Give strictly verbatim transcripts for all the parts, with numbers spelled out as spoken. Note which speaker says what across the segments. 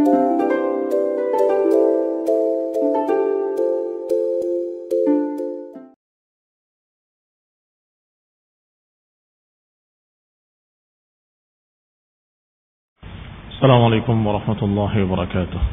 Speaker 1: Assalamualaikum warahmatullahi wabarakatuh.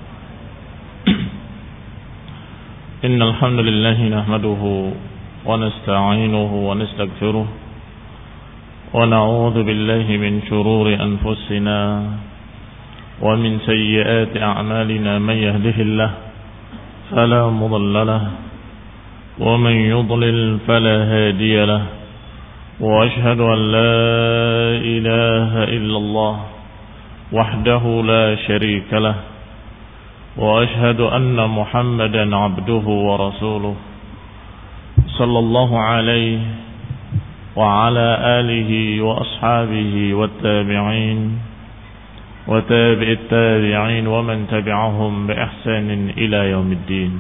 Speaker 1: Innal hamdalillah nahmaduhu wa nasta'inuhu wa nastaghfiruh wa na'udzu billahi min shururi anfusina wa min sayyiati a'malina man yahdihillahu fala mudilla lahu wa man yudlil fala hadiya lahu wa ashhadu an la ilaha illallah وحده لا شريك له وأشهد أن محمدا عبده ورسوله صلى الله عليه وعلى آله وأصحابه والتابعين وتابع التابعين ومن تبعهم بإحسان إلى يوم الدين.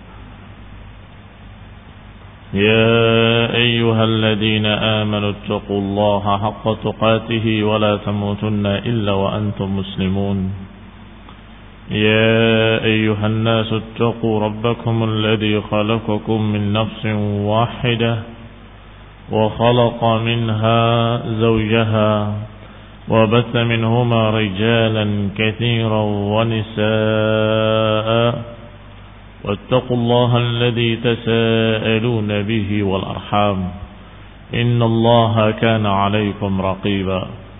Speaker 1: يا أيها الذين آمنوا اتقوا الله حق تقاته ولا تموتن إلا وأنتم مسلمون. يا أيها الناس اتقوا ربكم الذي خلقكم من نفس واحدة وخلق منها زوجها وبث منهما رجالا كثيرا ونساء واتقوا الله الذي تساءلون به والأرحام إن الله كان عليكم رقيبا.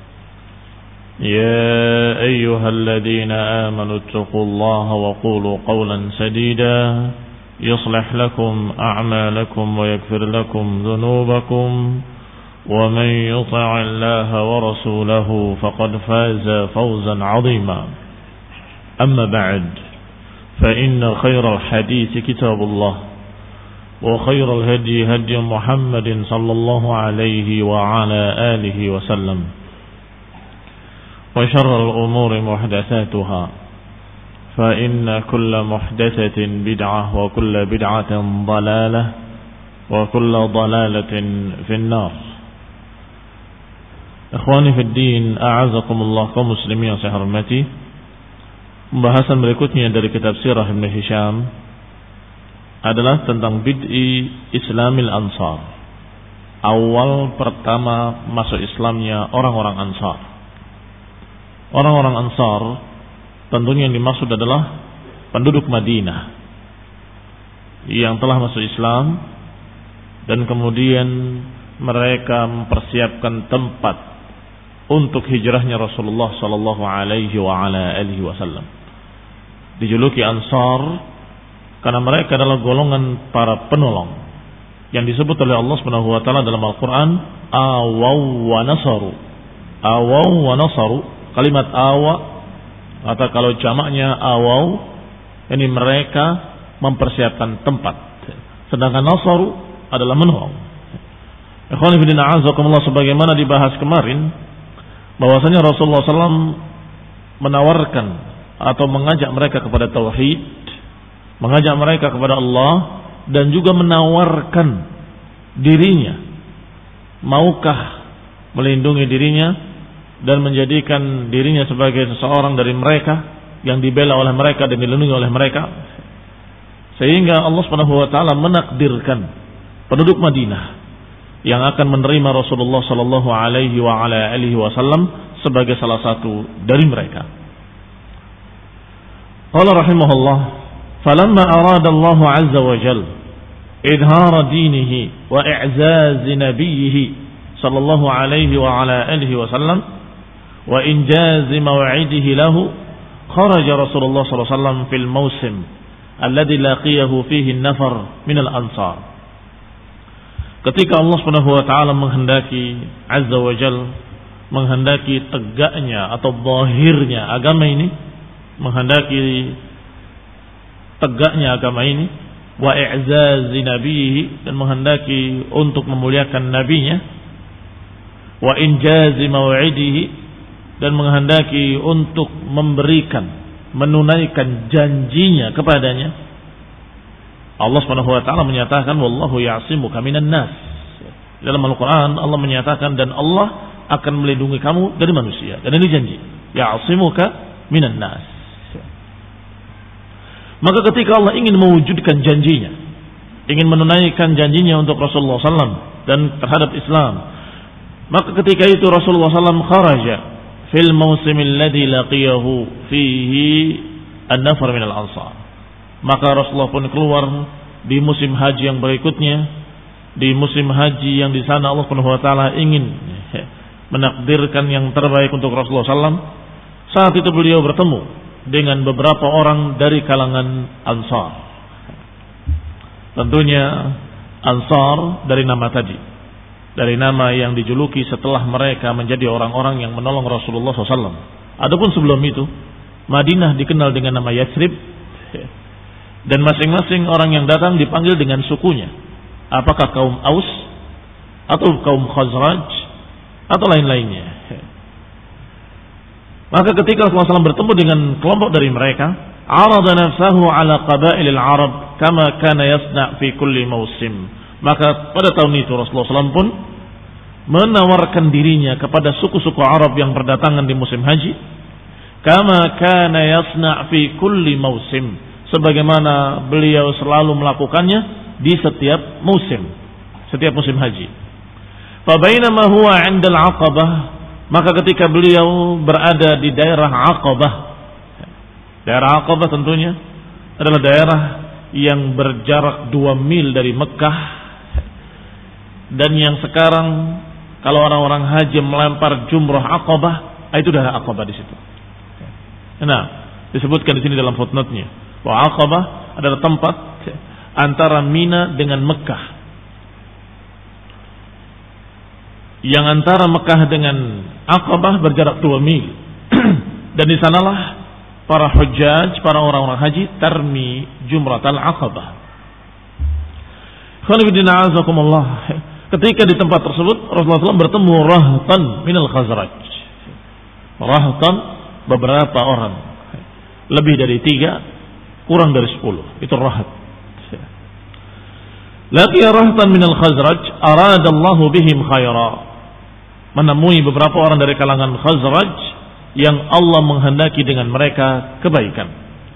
Speaker 1: يا أيها الذين آمنوا اتقوا الله وقولوا قولا سديدا يصلح لكم أعمالكم ويغفر لكم ذنوبكم ومن يطع الله ورسوله فقد فاز فوزا عظيما. أما بعد فإن خير الحديث كتاب الله وخير الهدي هدي محمد صلى الله عليه وعلى آله وسلم وشر الأمور محدثاتها فإن كل محدثة بدعة وكل بدعة ضلالة وكل ضلالة في النار. إخواني في الدين أعزكم الله kaum muslimin yang saya hormati. Pembahasan berikutnya dari kitab Sirah Ibn Hisham adalah tentang bid'i Islamil Ansar. Awal pertama masuk Islamnya orang-orang Ansar. Orang-orang Ansar tentunya yang dimaksud adalah penduduk Madinah yang telah masuk Islam dan kemudian mereka mempersiapkan tempat untuk hijrahnya Rasulullah sallallahu alaihi wa ala alihi wasallam. Dijuluki Ansar karena mereka adalah golongan para penolong yang disebut oleh Allah Subhanahu wa taala dalam Al-Qur'an awaw wa nasaru. Awaw wa nasaru, kalimat awa atau kalau jamaknya awaw, ini mereka mempersiapkan tempat. Sedangkan nasaru adalah menolong. Ikhwan fillah a'azakumullah, sebagaimana dibahas kemarin bahwasanya Rasulullah sallallahu alaihi wasallam menawarkan atau mengajak mereka kepada tauhid, mengajak mereka kepada Allah, dan juga menawarkan dirinya, maukah melindungi dirinya dan menjadikan dirinya sebagai seseorang dari mereka yang dibela oleh mereka dan dilindungi oleh mereka, sehingga Allah Subhanahu wa taala menakdirkan penduduk Madinah yang akan menerima Rasulullah sallallahu alaihi wa ala alihi wasallam sebagai salah satu dari mereka. Qala rahimahullah, falamma arada Allah azza wa jalla idhara dinihi wa i'zaz nabiyhi sallallahu alaihi wa ala alihi wasallam wa injaz maw'idihi lahu kharaja Rasulullah sallallahu alaihi wasallam fil mawsim alladhi laqiyahu fihi an-nafar min al-ansar. Ketika Allah Subhanahu wa taala menghendaki azza wa jalla, menghendaki tegaknya atau zahirnya agama ini, menghendaki tegaknya agama ini, wa i'zazi nabiyhi, dan menghendaki untuk memuliakan nabinya, wa injazi maw'idihi, dan menghendaki untuk memberikan, menunaikan janjinya kepadanya. Allah Subhanahu wa taala menyatakan wallahu ya'simuka minan nas. Dalam Al-Qur'an Allah menyatakan dan Allah akan melindungi kamu dari manusia. Dan ini janji, ya'simuka minan nas. Maka ketika Allah ingin mewujudkan janjinya, ingin menunaikan janjinya untuk Rasulullah sallallahu alaihi wasallam dan terhadap Islam, maka ketika itu Rasulullah sallallahu alaihi wasallam kharaja fil mausim alladhi laqiyahu fihi an-nafar min al-ansar. Maka Rasulullah pun keluar di musim haji yang berikutnya, di musim haji yang di sana Allah Subhanahu wa taala ingin menakdirkan yang terbaik untuk Rasulullah sallallahu alaihi wasallam. Saat itu beliau bertemu dengan beberapa orang dari kalangan Ansar. Tentunya Ansar dari nama tadi, dari nama yang dijuluki setelah mereka menjadi orang-orang yang menolong Rasulullah sallallahu alaihi wasallam. Adapun sebelum itu Madinah dikenal dengan nama Yathrib, dan masing-masing orang yang datang dipanggil dengan sukunya. Apakah kaum Aus atau kaum Khazraj atau lain-lainnya. Maka ketika Rasulullah sallallahu alaihi wasallam bertemu dengan kelompok dari mereka, arada nafsahu ala qabailil Arab kama kana yasna' fi kulli mausim. Maka pada tahun itu Rasulullah sallallahu alaihi wasallam pun menawarkan dirinya kepada suku-suku Arab yang berdatangan di musim haji, kama kana yasna' fi kulli mausim, sebagaimana beliau selalu melakukannya di setiap musim, setiap musim haji. Fa bainama huwa 'inda al-'Aqabah, maka ketika beliau berada di daerah Aqabah, daerah Aqabah tentunya adalah daerah yang berjarak dua mil dari Mekah, dan yang sekarang kalau orang-orang haji melempar jumrah Aqabah, itu daerah Aqabah di situ. Nah, disebutkan di sini dalam footnote-nya bahwa Aqabah adalah tempat antara Mina dengan Mekah, yang antara Mekah dengan Aqabah berjarak dua mil. Dan di sanalah para hujjaj, para orang-orang haji tarmi jumratal Aqabah. Khalifidina azakumullah. Ketika di tempat tersebut Rasulullah sallallahu alaihi wasallam bertemu rahtan minal Khazraj. Rahtan, beberapa orang, lebih dari tiga, kurang dari sepuluh. Itu rahat. Laqiya rahtan minal Khazraj aradallahu bihim khaira. Menemui beberapa orang dari kalangan Khazraj yang Allah menghendaki dengan mereka kebaikan.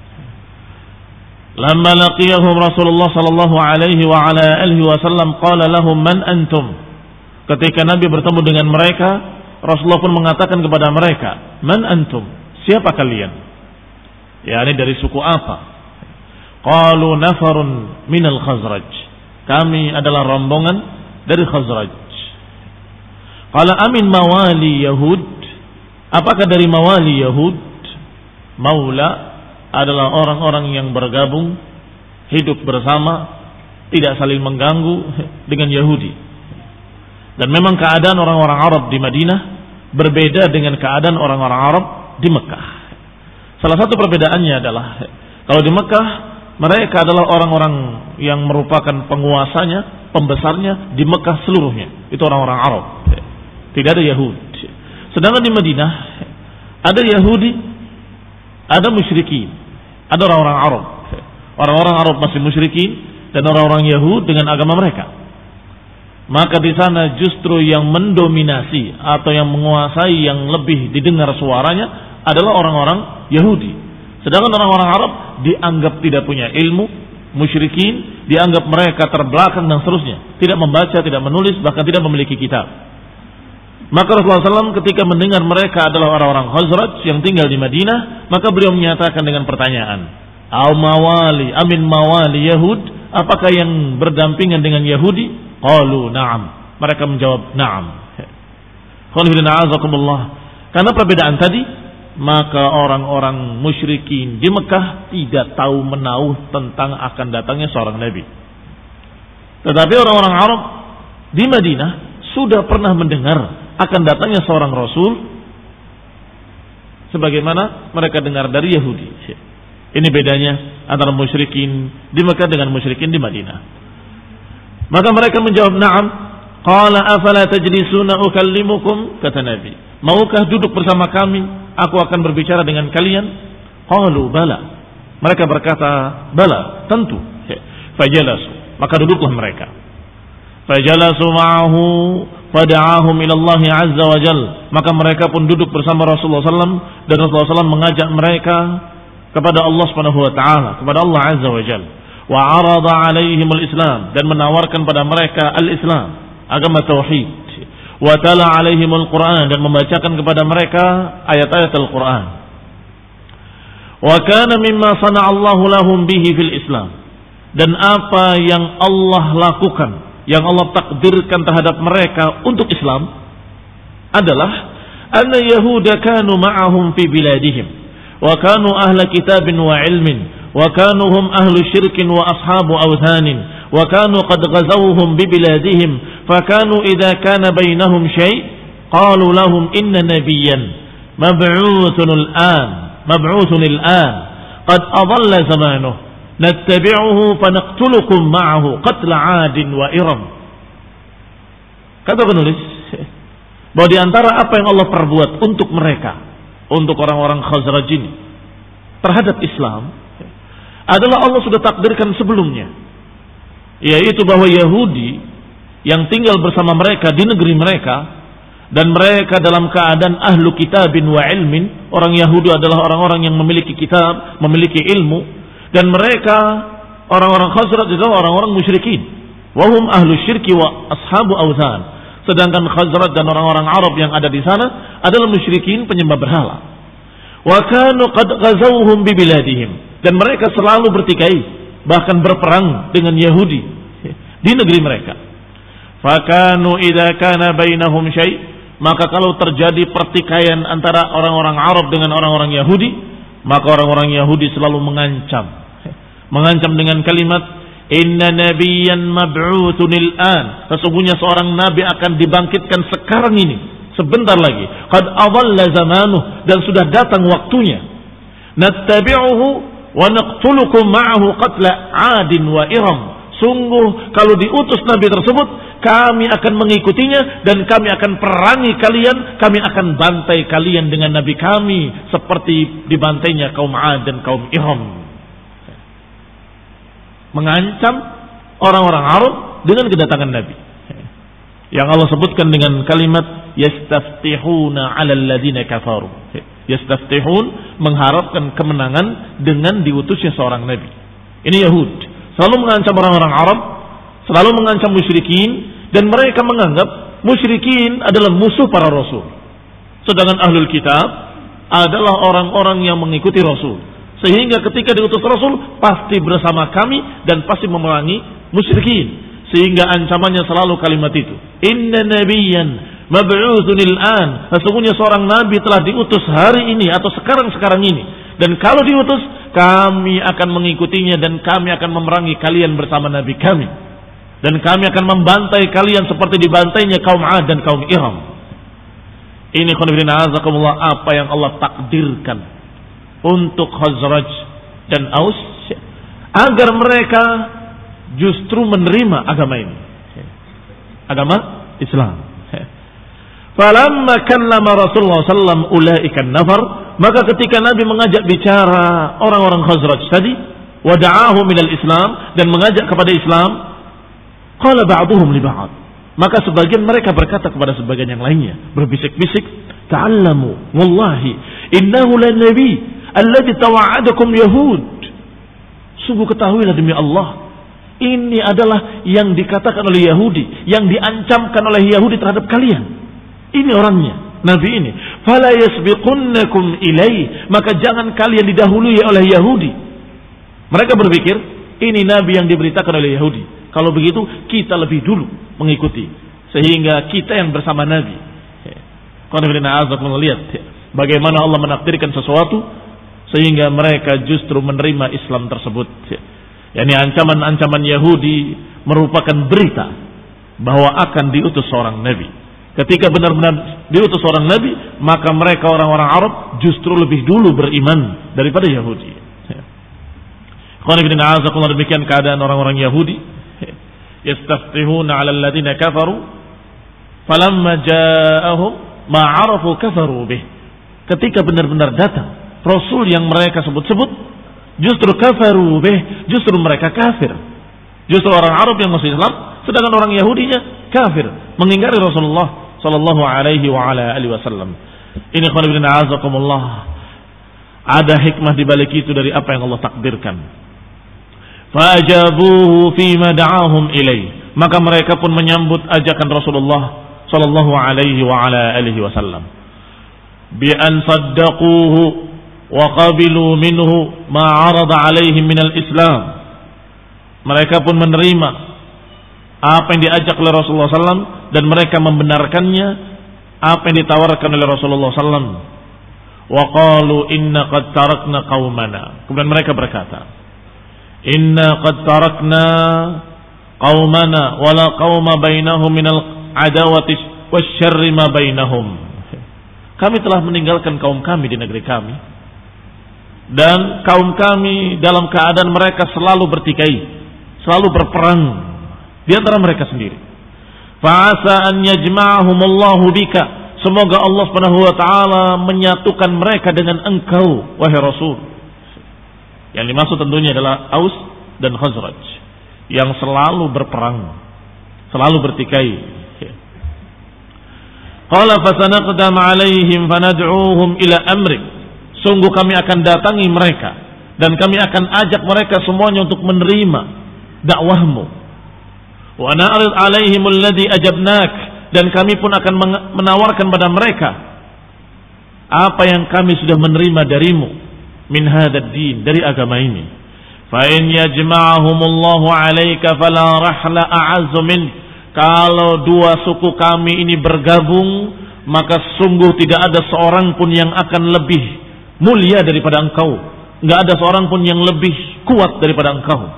Speaker 1: Lamma laqiyahum Rasulullah sallallahu alaihi wa ala alihi wasallam qala lahum man antum. Ketika Nabi bertemu dengan mereka, Rasulullah pun mengatakan kepada mereka, man antum, siapa kalian? yakni dari suku apa? Qalu nafarun minal Khazraj. Kami adalah rombongan dari Khazraj. Qala amin mawali Yahud. Apakah dari mawali Yahud? Maula adalah orang-orang yang bergabung, hidup bersama, tidak saling mengganggu dengan Yahudi. Dan memang keadaan orang-orang Arab di Madinah berbeda dengan keadaan orang-orang Arab di Mekah. Salah satu perbedaannya adalah kalau di Mekah mereka adalah orang-orang yang merupakan penguasanya, pembesarnya di Mekah seluruhnya. Itu orang-orang Arab. Tidak ada Yahudi. Sedangkan di Madinah ada Yahudi, ada musyrikin, ada orang-orang Arab. Orang-orang Arab masih musyrikin dan orang-orang Yahudi dengan agama mereka. Maka di sana justru yang mendominasi atau yang menguasai, yang lebih didengar suaranya adalah orang-orang Yahudi. Sedangkan orang-orang Arab dianggap tidak punya ilmu, musyrikin, dianggap mereka terbelakang dan seterusnya, tidak membaca, tidak menulis, bahkan tidak memiliki kitab. Maka Rasulullah shallallahu alaihi wasallam ketika mendengar mereka adalah orang-orang Khazraj yang tinggal di Madinah, maka beliau menyatakan dengan pertanyaan, Al mawali, amin mawali Yahud, apakah yang berdampingan dengan Yahudi? Qalu na'am. Mereka menjawab na'am. Karena perbedaan tadi, maka orang-orang musyrikin di Mekah tidak tahu menahu tentang akan datangnya seorang Nabi. Tetapi orang-orang Arab di Madinah sudah pernah mendengar akan datangnya seorang Rasul, sebagaimana mereka dengar dari Yahudi. Ini bedanya antara musyrikin di Mekah dengan musyrikin di Madinah. Maka mereka menjawab na'am. Qala afala tajlisuna ukallimukum, kata Nabi, maukah duduk bersama kami, aku akan berbicara dengan kalian? Qalu bala. Mereka berkata bala, tentu. Fajalasu, maka duduklah mereka. Fajalasu ma'ahu fada'ahum ilallahi azza wa jal. Maka mereka pun duduk bersama Rasulullah sallallahu alaihi wasallam, dan Rasulullah sallallahu alaihi wasallam mengajak mereka kepada Allah Subhanahu wa taala, kepada Allah Azza wa Jalla. Wa 'arada 'alaihimul Islam, dan menawarkan pada mereka al-Islam, agama tauhid. Wa tala 'alaihimul Qur'an, dan membacakan kepada mereka ayat-ayat Al-Qur'an. Wa kana mimma sana'a Allahu lahum bihi fil Islam, dan apa yang Allah lakukan, yang Allah takdirkan terhadap mereka untuk Islam adalah anna yahuda kanu ma'ahum fi biladihim wa kanu ahla kitabin wa ilmin wa kanu hum ahlu syirkin wa ashabu awthanin wa kanu qad ghazawhum bi biladihim fa kanu idza kana bainahum syai' qalu lahum inna nabiyyan mab'utsun al-an mab'utsun al-an qad adalla zamanuhu nattabi'uhu fa naqtulukum ma'ahu qatla 'adin wa iram. Kata penulis bahwa di antara apa yang Allah perbuat untuk mereka, untuk orang-orang Khazraj ini terhadap Islam adalah Allah sudah takdirkan sebelumnya, yaitu bahwa Yahudi yang tinggal bersama mereka di negeri mereka, dan mereka dalam keadaan ahlu kitabin wa ilmin, orang Yahudi adalah orang-orang yang memiliki kitab, memiliki ilmu, dan mereka orang-orang Khazraj adalah orang-orang musyrikin, wahum ahlu syirki wa ashabu awthan. Sedangkan Khazraj dan orang-orang Arab yang ada di sana adalah musyrikin, penyembah berhala. Wa kanu qad ghazawhum bi biladihim, dan mereka selalu bertikai, bahkan berperang dengan Yahudi di negeri mereka. Fa kanu idza kana bainahum syai', maka kalau terjadi pertikaian antara orang-orang Arab dengan orang-orang Yahudi, maka orang-orang Yahudi selalu mengancam mengancam dengan kalimat inna nabiyyan mab'utsun al-an, sesungguhnya seorang nabi akan dibangkitkan sekarang ini, sebentar lagi. Qad adalla zamanuh, dan sudah datang waktunya. Nattabi'uhu wa naqtulukum ma'ahu qatla 'adin wa iram. Sungguh kalau diutus nabi tersebut, kami akan mengikutinya dan kami akan perangi kalian, kami akan bantai kalian dengan nabi kami seperti dibantainya kaum 'Ad dan kaum Iram. Mengancam orang-orang Arab dengan kedatangan Nabi, yang Allah sebutkan dengan kalimat yastaftihuna 'alal ladzina kafaru. Yastaftihun, mengharapkan kemenangan dengan diutusnya seorang nabi. Ini Yahud selalu mengancam orang-orang Arab, selalu mengancam musyrikin, dan mereka menganggap musyrikin adalah musuh para rasul, sedangkan ahlul kitab adalah orang-orang yang mengikuti rasul. Sehingga ketika diutus Rasul pasti bersama kami dan pasti memerangi musyrikin. Sehingga ancamannya selalu kalimat itu. Inna nabiyyan mab'utsun al-an, sesungguhnya seorang nabi telah diutus hari ini atau sekarang-sekarang ini. Dan kalau diutus, kami akan mengikutinya dan kami akan memerangi kalian bersama nabi kami. Dan kami akan membantai kalian seperti dibantainya kaum 'Ad dan kaum Iram. Ini khonibina azakumullah, apa yang Allah takdirkan untuk Khazraj dan Aus agar mereka justru menerima agama ini, agama Islam. Falamma kallama Rasulullah sallallahu alaihi wasallam ulaika nafar, maka ketika Nabi mengajak bicara orang-orang Khazraj tadi, wada'ahum minal Islam, dan mengajak kepada Islam, qala ba'duhum li ba'd, maka sebagian mereka berkata kepada sebagian yang lainnya, berbisik-bisik, ta'allamu wallahi innahu lan nabi alladzi tawa'adakum yahud. Sungguh ketahuilah demi Allah, ini adalah yang dikatakan oleh Yahudi, yang diancamkan oleh Yahudi terhadap kalian. Ini orangnya, nabi ini. Fala yasbiqunnakum ilai, maka jangan kalian didahului oleh Yahudi. Mereka berpikir ini nabi yang diberitakan oleh Yahudi, kalau begitu kita lebih dulu mengikuti, sehingga kita yang bersama nabi. Qul inna a'udzu melihat bagaimana Allah menakdirkan sesuatu sehingga mereka justru menerima Islam tersebut. Yani ancaman-ancaman Yahudi merupakan berita bahwa akan diutus seorang nabi. Ketika benar-benar diutus seorang nabi, maka mereka orang-orang Arab justru lebih dulu beriman daripada Yahudi. Demikian keadaan orang-orang Yahudi. Yastaftihuna 'alal ladzina kafaru falamma ja'ahum ma 'arafu kafaru bih. Ketika benar-benar datang Rasul yang mereka sebut-sebut, justru kafaru bih, justru mereka kafir. Justru orang Arab yang masuk Islam, sedangkan orang Yahudinya kafir, mengingkari Rasulullah sallallahu alaihi wa ala alihi wasallam. Ini khonibina azakumullah. Ada hikmah di balik itu dari apa yang Allah takdirkan. Fajabuhu fima da'ahum ilaih. Maka mereka pun menyambut ajakan Rasulullah sallallahu alaihi wa ala alihi wasallam. Bi an saddaquhu wa qabilu minhu ma 'arada alaihim minal Islam. Mereka pun menerima apa yang diajak oleh Rasulullah sallallahu alaihi wasallam dan mereka membenarkannya apa yang ditawarkan oleh Rasulullah sallallahu alaihi wasallam. Wa qalu inna qad tarakna qaumana. Kemudian mereka berkata, inna qad tarakna qaumana wala qauma bainahum minal adawati wasyarri ma bainahum. Kami telah meninggalkan kaum kami di negeri kami, dan kaum kami dalam keadaan mereka selalu bertikai, selalu berperang di antara mereka sendiri. Fa'asa an yajma'ahumullahu bika. Semoga Allah Subhanahu wa taala menyatukan mereka dengan engkau wahai Rasul. Yang dimaksud tentunya adalah Aus dan Khazraj yang selalu berperang, selalu bertikai. Qala fasanaqdam alaihim fanad'uuhum ila amrik. Sungguh kami akan datangi mereka dan kami akan ajak mereka semuanya untuk menerima dakwahmu. Wa na'rid alaihim alladhi ajabnak. Dan kami pun akan menawarkan pada mereka apa yang kami sudah menerima darimu min hadzal din, dari agama ini. Fa in yajma'ahumullahu 'alaika fala rahla a'azzu min. Kalau dua suku kami ini bergabung, maka sungguh tidak ada seorang pun yang akan lebih mulia daripada engkau. Enggak ada seorang pun yang lebih kuat daripada engkau.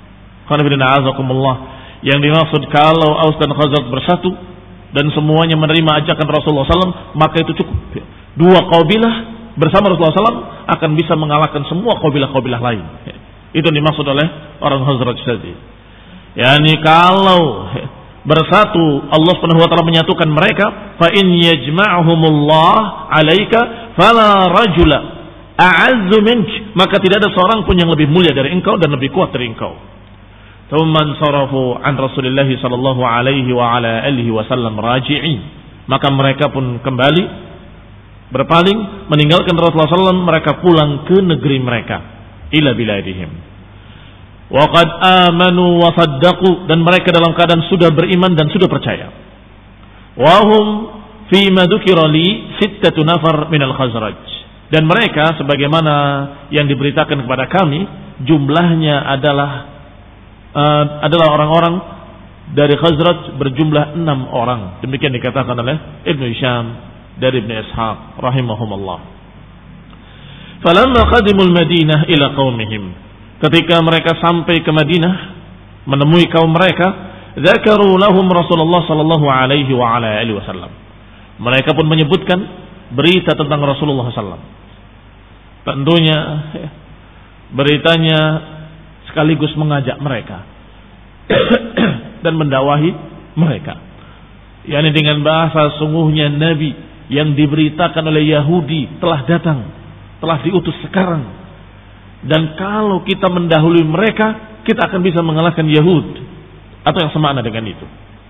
Speaker 1: Yang dimaksud kalau Aus dan Khazraj bersatu dan semuanya menerima ajakan Rasulullah sallallahu alaihi wasallam, maka itu cukup. Dua kabilah bersama Rasulullah sallallahu alaihi wasallam akan bisa mengalahkan semua kabilah-kabilah lain. Itu dimaksud oleh orang Khazraj tadi. Yani kalau bersatu Allah Subhanahu wa taala menyatukan mereka, fa in yajma'humullah 'alaika fala rajula a'azzu mink. Maka tidak ada seorang pun yang lebih mulia dari engkau dan lebih kuat dari engkau. Thumman sarafu an Rasulillah sallallahu alaihi wa ala alihi wasallam raji'in. Maka mereka pun kembali berpaling meninggalkan Rasulullah sallallahu alaihi wasallam, mereka pulang ke negeri mereka, ila biladihim. Wa qad amanu wa saddaqu, dan mereka dalam keadaan sudah beriman dan sudah percaya. Wa hum fi ma dzukira li sittatu nafar minal Khazraj. Dan mereka sebagaimana yang diberitakan kepada kami, jumlahnya adalah Uh, adalah orang-orang dari Khazraj berjumlah enam orang. Demikian dikatakan oleh Ibnu Hisham dari Ibnu Ishaq rahimahumullah. Falamma qadimul Madinah ila qaumihim. Ketika mereka sampai ke Madinah menemui kaum mereka, dzakaru lahum Rasulullah sallallahu alaihi wa ala alihi wasallam. Mereka pun menyebutkan berita tentang Rasulullah sallallahu alaihi wasallam. Tentunya beritanya sekaligus mengajak mereka dan mendakwahi mereka. yakni dengan bahasa sungguhnya Nabi yang diberitakan oleh Yahudi telah datang, telah diutus sekarang. Dan kalau kita mendahului mereka, kita akan bisa mengalahkan Yahud atau yang semakna dengan itu.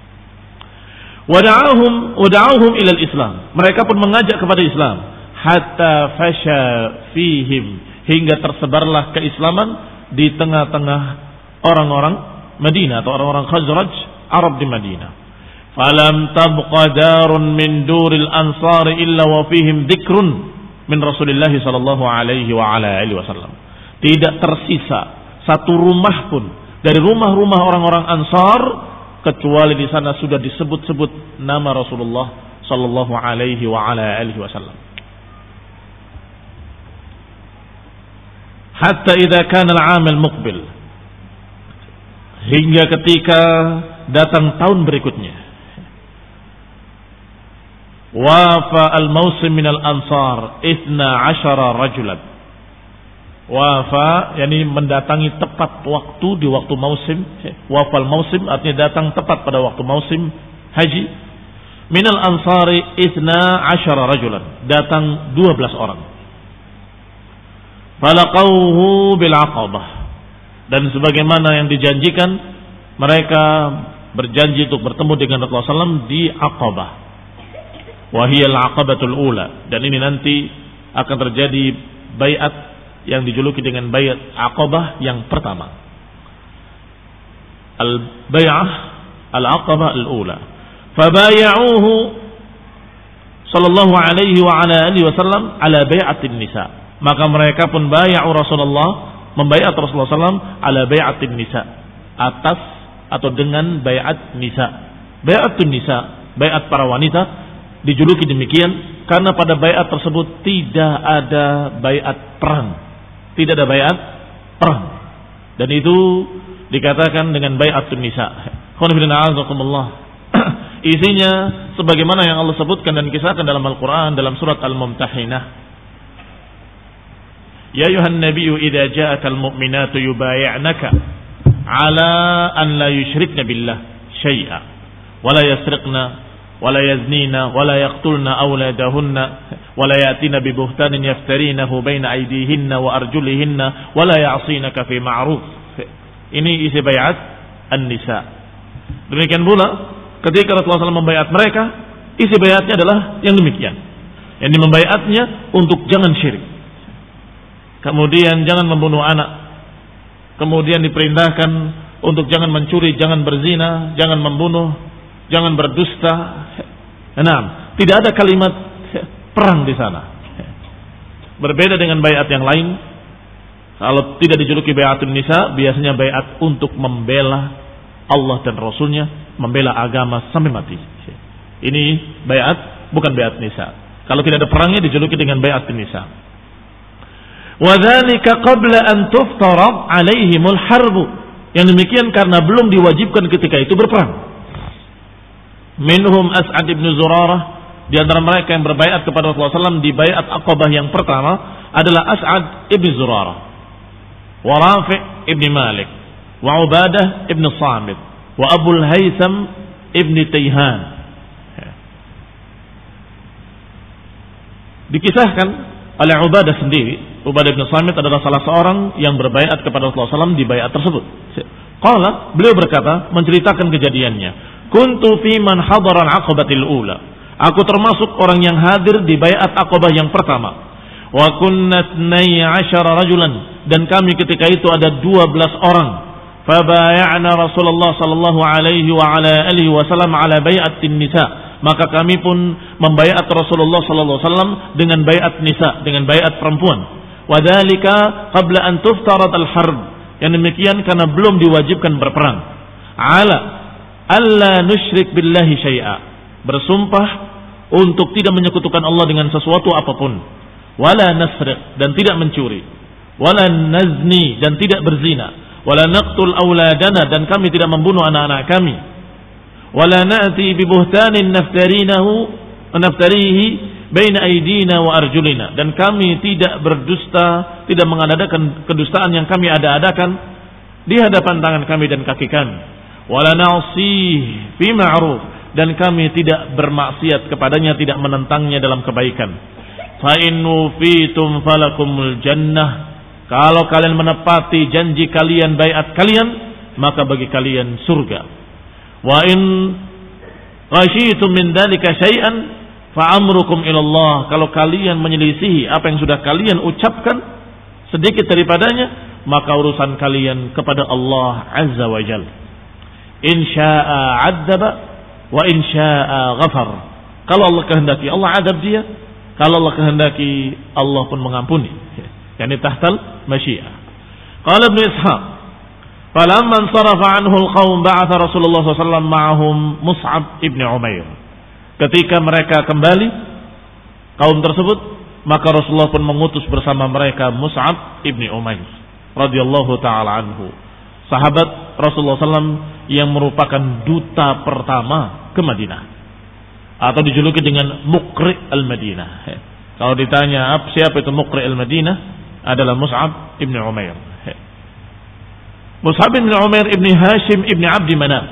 Speaker 1: Wada'ahum wada'ahum ilal Islam. Mereka pun mengajak kepada Islam. Hatta fasha fihim, hingga tersebarlah keislaman di tengah-tengah orang-orang Madinah atau orang-orang Khazraj Arab di Madinah. Falam tabqa darun min duril ansar illa wa fihim dzikrun min Rasulillah sallallahu alaihi wa ala alihi wasallam. Tidak tersisa satu rumah pun dari rumah-rumah orang-orang Ansar kecuali di sana sudah disebut-sebut nama Rasulullah sallallahu alaihi wa ala alihi wasallam. Hatta idza kana al-'am al-muqbil, hingga ketika datang tahun berikutnya, wafa al-mausim min al-ansar ithna ashara rajulan. Wafa yakni mendatangi tepat waktu di waktu musim. Wafal musim artinya datang tepat pada waktu musim haji. Min al-ansari ithna ashara rajulan, datang dua belas orang. Falaqauhu bil aqabah, dan sebagaimana yang dijanjikan, mereka berjanji untuk bertemu dengan Rasulullah sallallahu alaihi wasallam di Aqabah. Wa hiya al-aqabatul ula, dan ini nanti akan terjadi bayat yang dijuluki dengan bayat Aqabah yang pertama. Al-bay'ah al-Aqabah al-ula. Fabaya'uhu sallallahu alaihi wa ala alihi wasallam ala bay'atin nisa. Maka mereka pun bay'u Rasulullah, membayat Rasulullah sallallahu alaihi wasallam ala bay'atin nisa, atas atau dengan bay'at nisa. Bay'atun nisa, bay'at para wanita dijuluki demikian karena pada bay'at tersebut tidak ada bay'at perang. Tidak ada bay'at perang. Dan itu dikatakan dengan bay'atun nisa. Isinya sebagaimana yang Allah sebutkan dan kisahkan dalam Al-Quran dalam surat Al-Mumtahinah. Ya ayuhan nabiyyu idza ja'akal mu'minatu yubay'naka ala an la yushrikna billah syai'a wa la yasriqna wa la yaznina wa la yaqtulna awladahunna wa la ya'tina bi buhtanin yaftarinahu baina aydihinna wa arjulihinna wa la ya'sinaka fi ma'ruf. Ini isi bayat An-Nisa. Demikian pula ketika Rasulullah shallallahu alaihi wasallam membayat mereka, isi bayatnya adalah yang demikian. Yang membayatnya untuk jangan syirik. Kemudian jangan membunuh anak. Kemudian diperintahkan untuk jangan mencuri, jangan berzina, jangan membunuh, jangan berdusta. Enam, tidak ada kalimat perang di sana. Berbeda dengan bayat yang lain. Kalau tidak dijuluki bayatun nisa, biasanya bayat untuk membela Allah dan Rasulnya, membela agama sampai mati. Ini bayat, bukan bayat nisa. Kalau tidak ada perangnya dijuluki dengan bayatun nisa. Wadzalika qabla an tuftarad alaihimul harbu. Yang demikian karena belum diwajibkan ketika itu berperang. Minhum As'ad ibn Zurarah, di antara mereka yang berbayat kepada Rasulullah shallallahu alaihi wasallam di bayat Aqabah yang pertama adalah As'ad ibn Zurarah, wa Rafi' ibn Malik, wa Ubadah ibn Samit, wa Abul Haytham ibn Tayhan. Dikisahkan oleh Ubadah sendiri, Ubadah ibn Samit adalah salah seorang yang berbayat kepada Rasulullah shallallahu alaihi wasallam di bayat tersebut. Qala, beliau berkata, menceritakan kejadiannya, kuntu fi man hadara al-aqabatil ula. Aku termasuk orang yang hadir di bayat Aqabah yang pertama. Wa kunna ithnai asyara rajulan, dan kami ketika itu ada dua belas orang. Fabaya'na Rasulullah sallallahu alaihi wa ala alihi wasallam ala bai'atin nisa. Maka kami pun membayat Rasulullah sallallahu alaihi wasallam dengan bayat nisa, dengan bayat perempuan. Wa dzalika qabla an tuftarat al-harb. Yang demikian karena belum diwajibkan berperang. Ala alla nusyrik billahi syai'a. Bersumpah untuk tidak menyekutukan Allah dengan sesuatu apapun. Wala nasriq, dan tidak mencuri. Wala nazni, dan tidak berzina. Wala naqtul auladana, dan kami tidak membunuh anak-anak kami. Wala na'ti bi buhtanin naftarinahu naftarihi baina aydina wa arjulina, dan kami tidak berdusta, tidak mengadakan kedustaan yang kami ada-adakan di hadapan tangan kami dan kaki kami. Wala na'si fi ma'ruf, dan kami tidak bermaksiat kepadanya, tidak menentangnya dalam kebaikan. Fa in wufitum falakumul jannah. Kalau kalian menepati janji kalian, baiat kalian, maka bagi kalian surga. Wa in khasyitum min dzalika syai'an fa amrukum ila Allah. Kalau kalian menyelisihi apa yang sudah kalian ucapkan sedikit daripadanya, maka urusan kalian kepada Allah Azza wa Jalla. In syaa'a 'adzaba wa in syaa'a ghafar. Kalau Allah kehendaki Allah adab dia, kalau Allah kehendaki Allah pun mengampuni. Yani tahtal masyiah. Qala Ibnu Ishaq, falamma sarafa anhu al-qaum ba'atha Rasulullah sallallahu alaihi wasallam ma'ahum Mus'ab ibn Umair. Ketika mereka kembali kaum tersebut, maka Rasulullah pun mengutus bersama mereka Mus'ab ibn Umair radhiyallahu taala anhu, sahabat Rasulullah sallallahu alaihi wasallam yang merupakan duta pertama ke Madinah, atau dijuluki dengan Muqri al-Madinah. Kalau ditanya siapa itu Muqri al-Madinah, adalah Mus'ab ibn Umair. Mus'ab ibn Umair ibn Hashim ibn Abdi Manaf.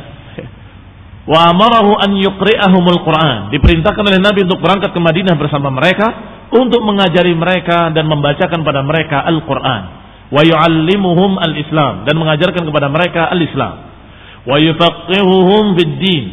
Speaker 1: Wa amarahu an yuqri'ahumul Qur'an. Diperintahkan oleh Nabi untuk berangkat ke Madinah bersama mereka untuk mengajari mereka dan membacakan pada mereka Al-Qur'an. Wa yu'allimuhum al-Islam, dan mengajarkan kepada mereka al-Islam. Wa yufaqihuhum fid-din,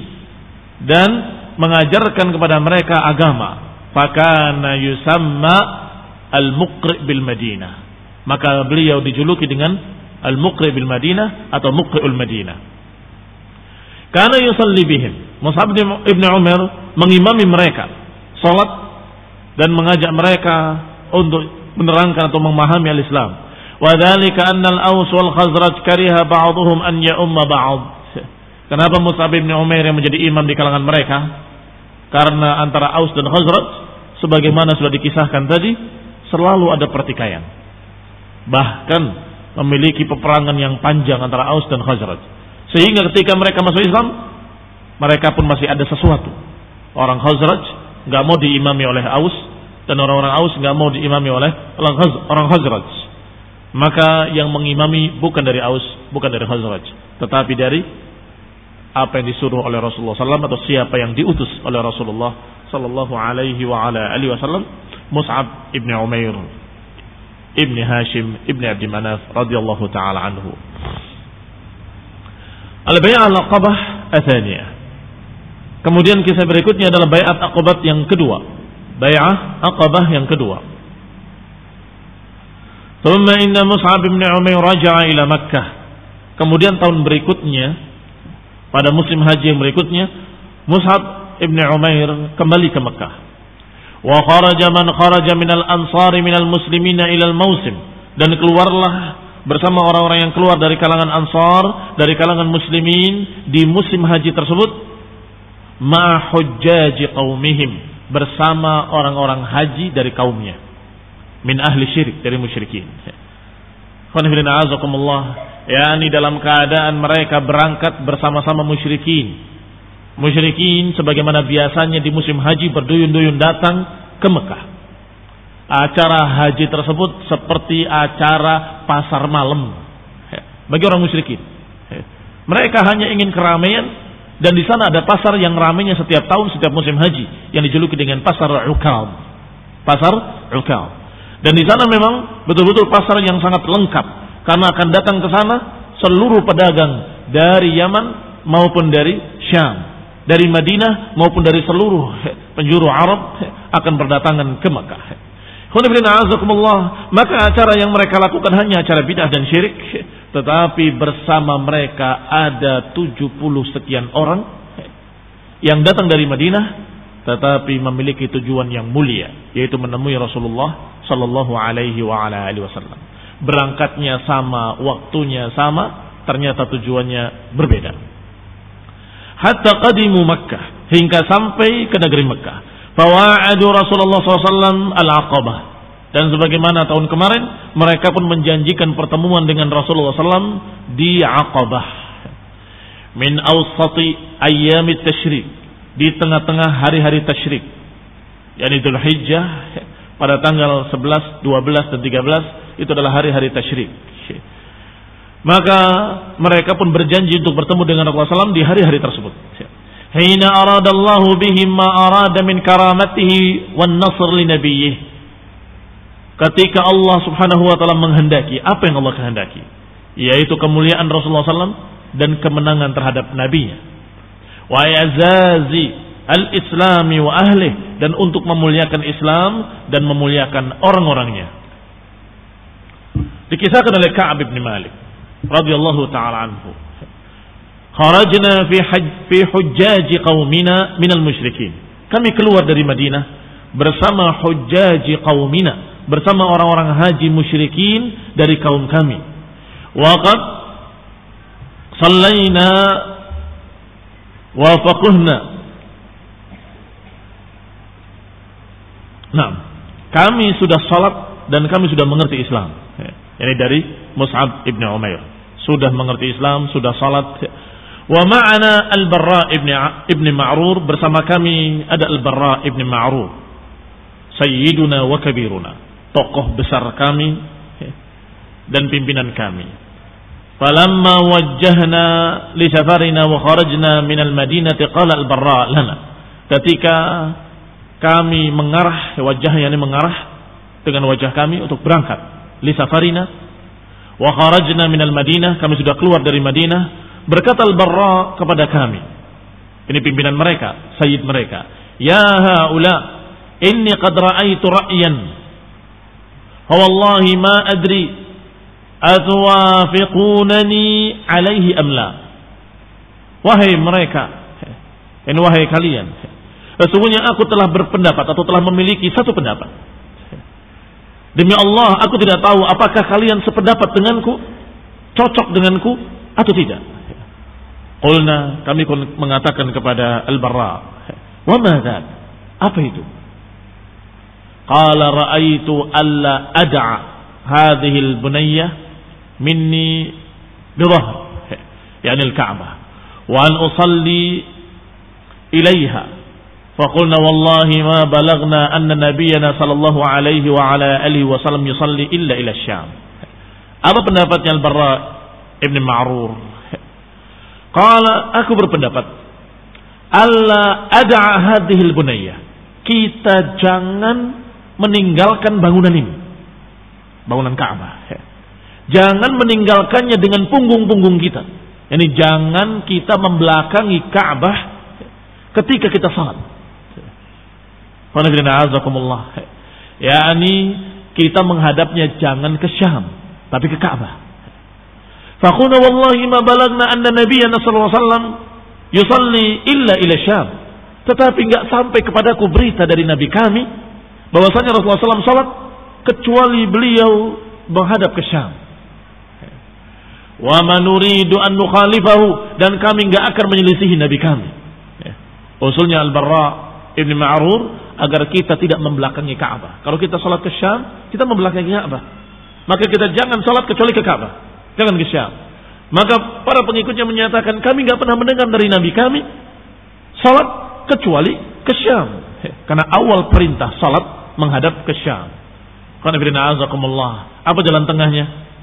Speaker 1: dan mengajarkan kepada mereka agama. Fakana yusamma al-muqri' bil Madinah. Maka beliau dijuluki dengan al-muqri' bil Madinah atau muqri'ul Madinah. Kana yusalli bihim. Mus'ab ibn Umair mengimami mereka salat dan mengajak mereka untuk menerangkan atau memahami al-Islam. Wa dzalika anna al-Aws wal Khazraj kariha ba'dhum an ya'umma ba'd. Kenapa Mus'ab ibn Umair yang menjadi imam di kalangan mereka? Karena antara Aus dan Khazraj sebagaimana sudah dikisahkan tadi selalu ada pertikaian. Bahkan memiliki peperangan yang panjang antara Aus dan Khazraj. Sehingga ketika mereka masuk Islam, mereka pun masih ada sesuatu. Orang Khazraj nggak mau diimami oleh Aus dan orang-orang Aus nggak mau diimami oleh orang Khazraj. Maka yang mengimami bukan dari Aus, bukan dari Khazraj, tetapi dari apa yang disuruh oleh Rasulullah sallallahu alaihi wasallam atau siapa yang diutus oleh Rasulullah sallallahu alaihi wa ala alihi wasallam, Mus'ab ibn Umair ibn Hashim ibn Abd Manaf radhiyallahu taala anhu. Al-Bai'ah Al-Aqabah Atsaniyah. Kemudian kisah berikutnya adalah Bai'at Aqabah yang kedua. Bai'ah Aqabah yang kedua. Thumma inna Mus'ab ibn Umair raja'a ila Makkah. Kemudian tahun berikutnya, pada musim haji yang berikutnya, Mus'ab ibn Umair kembali ke Makkah. Wa kharaja man kharaja minal ansari minal muslimina ilal mausim. Dan keluarlah bersama orang-orang yang keluar dari kalangan Ansar, dari kalangan muslimin di musim haji tersebut, ma hujjaji qaumihim, bersama orang-orang haji dari kaumnya, min ahli syirik, dari musyrikin. Khonifidina azakumullah, yakni dalam keadaan mereka berangkat bersama-sama musyrikin. Musyrikin sebagaimana biasanya di musim haji berduyun-duyun datang ke Mekah. Acara haji tersebut seperti acara pasar malam bagi orang musyrikin. Mereka hanya ingin keramaian, dan di sana ada pasar yang ramainya setiap tahun setiap musim haji yang dijuluki dengan pasar Ukal. Pasar Ukal. Dan di sana memang betul-betul pasar yang sangat lengkap, karena akan datang ke sana seluruh pedagang dari Yaman maupun dari Syam, dari Madinah maupun dari seluruh penjuru Arab akan berdatangan ke Makkah. Maka acara yang mereka lakukan hanya acara bid'ah dan syirik, tetapi bersama mereka ada tujuh puluh sekian orang yang datang dari Madinah, tetapi memiliki tujuan yang mulia, yaitu menemui Rasulullah sallallahu alaihi wa ala alihi wasallam. Berangkatnya sama, waktunya sama, ternyata tujuannya berbeda. Hatta qadimu Makkah, hingga sampai ke negeri Makkah. Fawa'adu Rasulullah sallallahu alaihi wasallam al-Aqabah. Dan sebagaimana tahun kemarin, mereka pun menjanjikan pertemuan dengan Rasulullah sallallahu alaihi wasallam di Aqabah. Min awsati ayyamit tasyrik, di tengah-tengah hari-hari tasyrik, yakni Dzul Hijjah, pada tanggal sebelas, dua belas dan tiga belas itu adalah hari-hari tasyrik. Maka mereka pun berjanji untuk bertemu dengan Rasulullah sallallahu alaihi wasallam di hari-hari tersebut. Hina aradallahu bihim ma arada min karamatihi wan nasr li nabiyyih. Ketika Allah Subhanahu wa taala menghendaki apa yang Allah kehendaki, yaitu kemuliaan Rasulullah sallallahu alaihi wasallam dan kemenangan terhadap nabinya. Wa yazazi al-islami wa ahlihi, dan untuk memuliakan Islam dan memuliakan orang-orangnya. Dikisahkan oleh Ka'ab bin Malik radhiyallahu taala anhu. Kharajna fi hajj fi hujjaji qaumina minal musyrikin. Kami keluar dari Madinah bersama hujjaji qaumina, bersama orang-orang haji musyrikin dari kaum kami. Wa qad sallaina wa faqihna. Nah, kami sudah salat dan kami sudah mengerti Islam. Ini dari Mus'ab ibn Umair. Sudah mengerti Islam, sudah salat. Wa ma'ana Al-Barra ibn ibn Ma'rur, bersama kami ada Al-Barra ibn Ma'rur, sayyiduna wa kabiruna, tokoh besar kami dan pimpinan kami. Falamma wajjahna li safarina wa kharajna min al-Madinati qala Al-Barra lana. Ketika kami mengarah, wajahnya ini mengarah dengan wajah kami untuk berangkat, li safarina wa kharajna min al-Madinah, kami sudah keluar dari Madinah. Berkata Al-Barra kepada kami, ini pimpinan mereka, sayyid mereka, ya haula inni qad ra'aitu ra'yan wallahi ma adri atwafiqunani alaihi am la. Wahai mereka, ini wahai kalian, sesungguhnya aku telah berpendapat atau telah memiliki satu pendapat. Demi Allah, aku tidak tahu apakah kalian sependapat denganku, cocok denganku atau tidak. Qulna, kami mengatakan kepada Al-Barra, wa ma dzak? Apa itu? Qala ra'aitu alla ad'a hadhihi al-bunayyah minni bidahr, yani al-Ka'bah, wa an usalli ilaiha. Faqulna wallahi ma balagna anna nabiyyana sallallahu alaihi wa ala alihi wasallam yusalli illa ila Syam. Apa pendapatnya Al-Barra Ibn Ma'rur? Qala, aku berpendapat alla ad'a hadhihi al-bunayyah, kita jangan meninggalkan bangunan ini, bangunan Ka'bah. Jangan meninggalkannya dengan punggung-punggung kita. Yani jangan kita membelakangi Ka'bah ketika kita salat. Yani kita menghadapnya jangan ke Syam, tapi ke Ka'bah. Faqulna wallahi ma balagna anna nabiyyana sallallahu alaihi wasallam yusalli illa ila Syam. Tetapi enggak sampai kepadaku berita dari nabi kami bahwasanya Rasulullah sallallahu alaihi wasallam salat kecuali beliau menghadap ke Syam. Wa ma nuridu an nukhalifahu, dan kami enggak akan menyelisihi nabi kami. Usulnya Al-Barra Ibn Ma'rur agar kita tidak membelakangi Ka'bah. Kalau kita salat ke Syam, kita membelakangi Ka'bah. Maka kita jangan salat kecuali ke Ka'bah, jangan ke Syam. Maka para pengikutnya menyatakan, kami enggak pernah mendengar dari nabi kami salat kecuali ke Syam. Karena awal perintah salat menghadap ke Syam. Apa jalan tengahnya?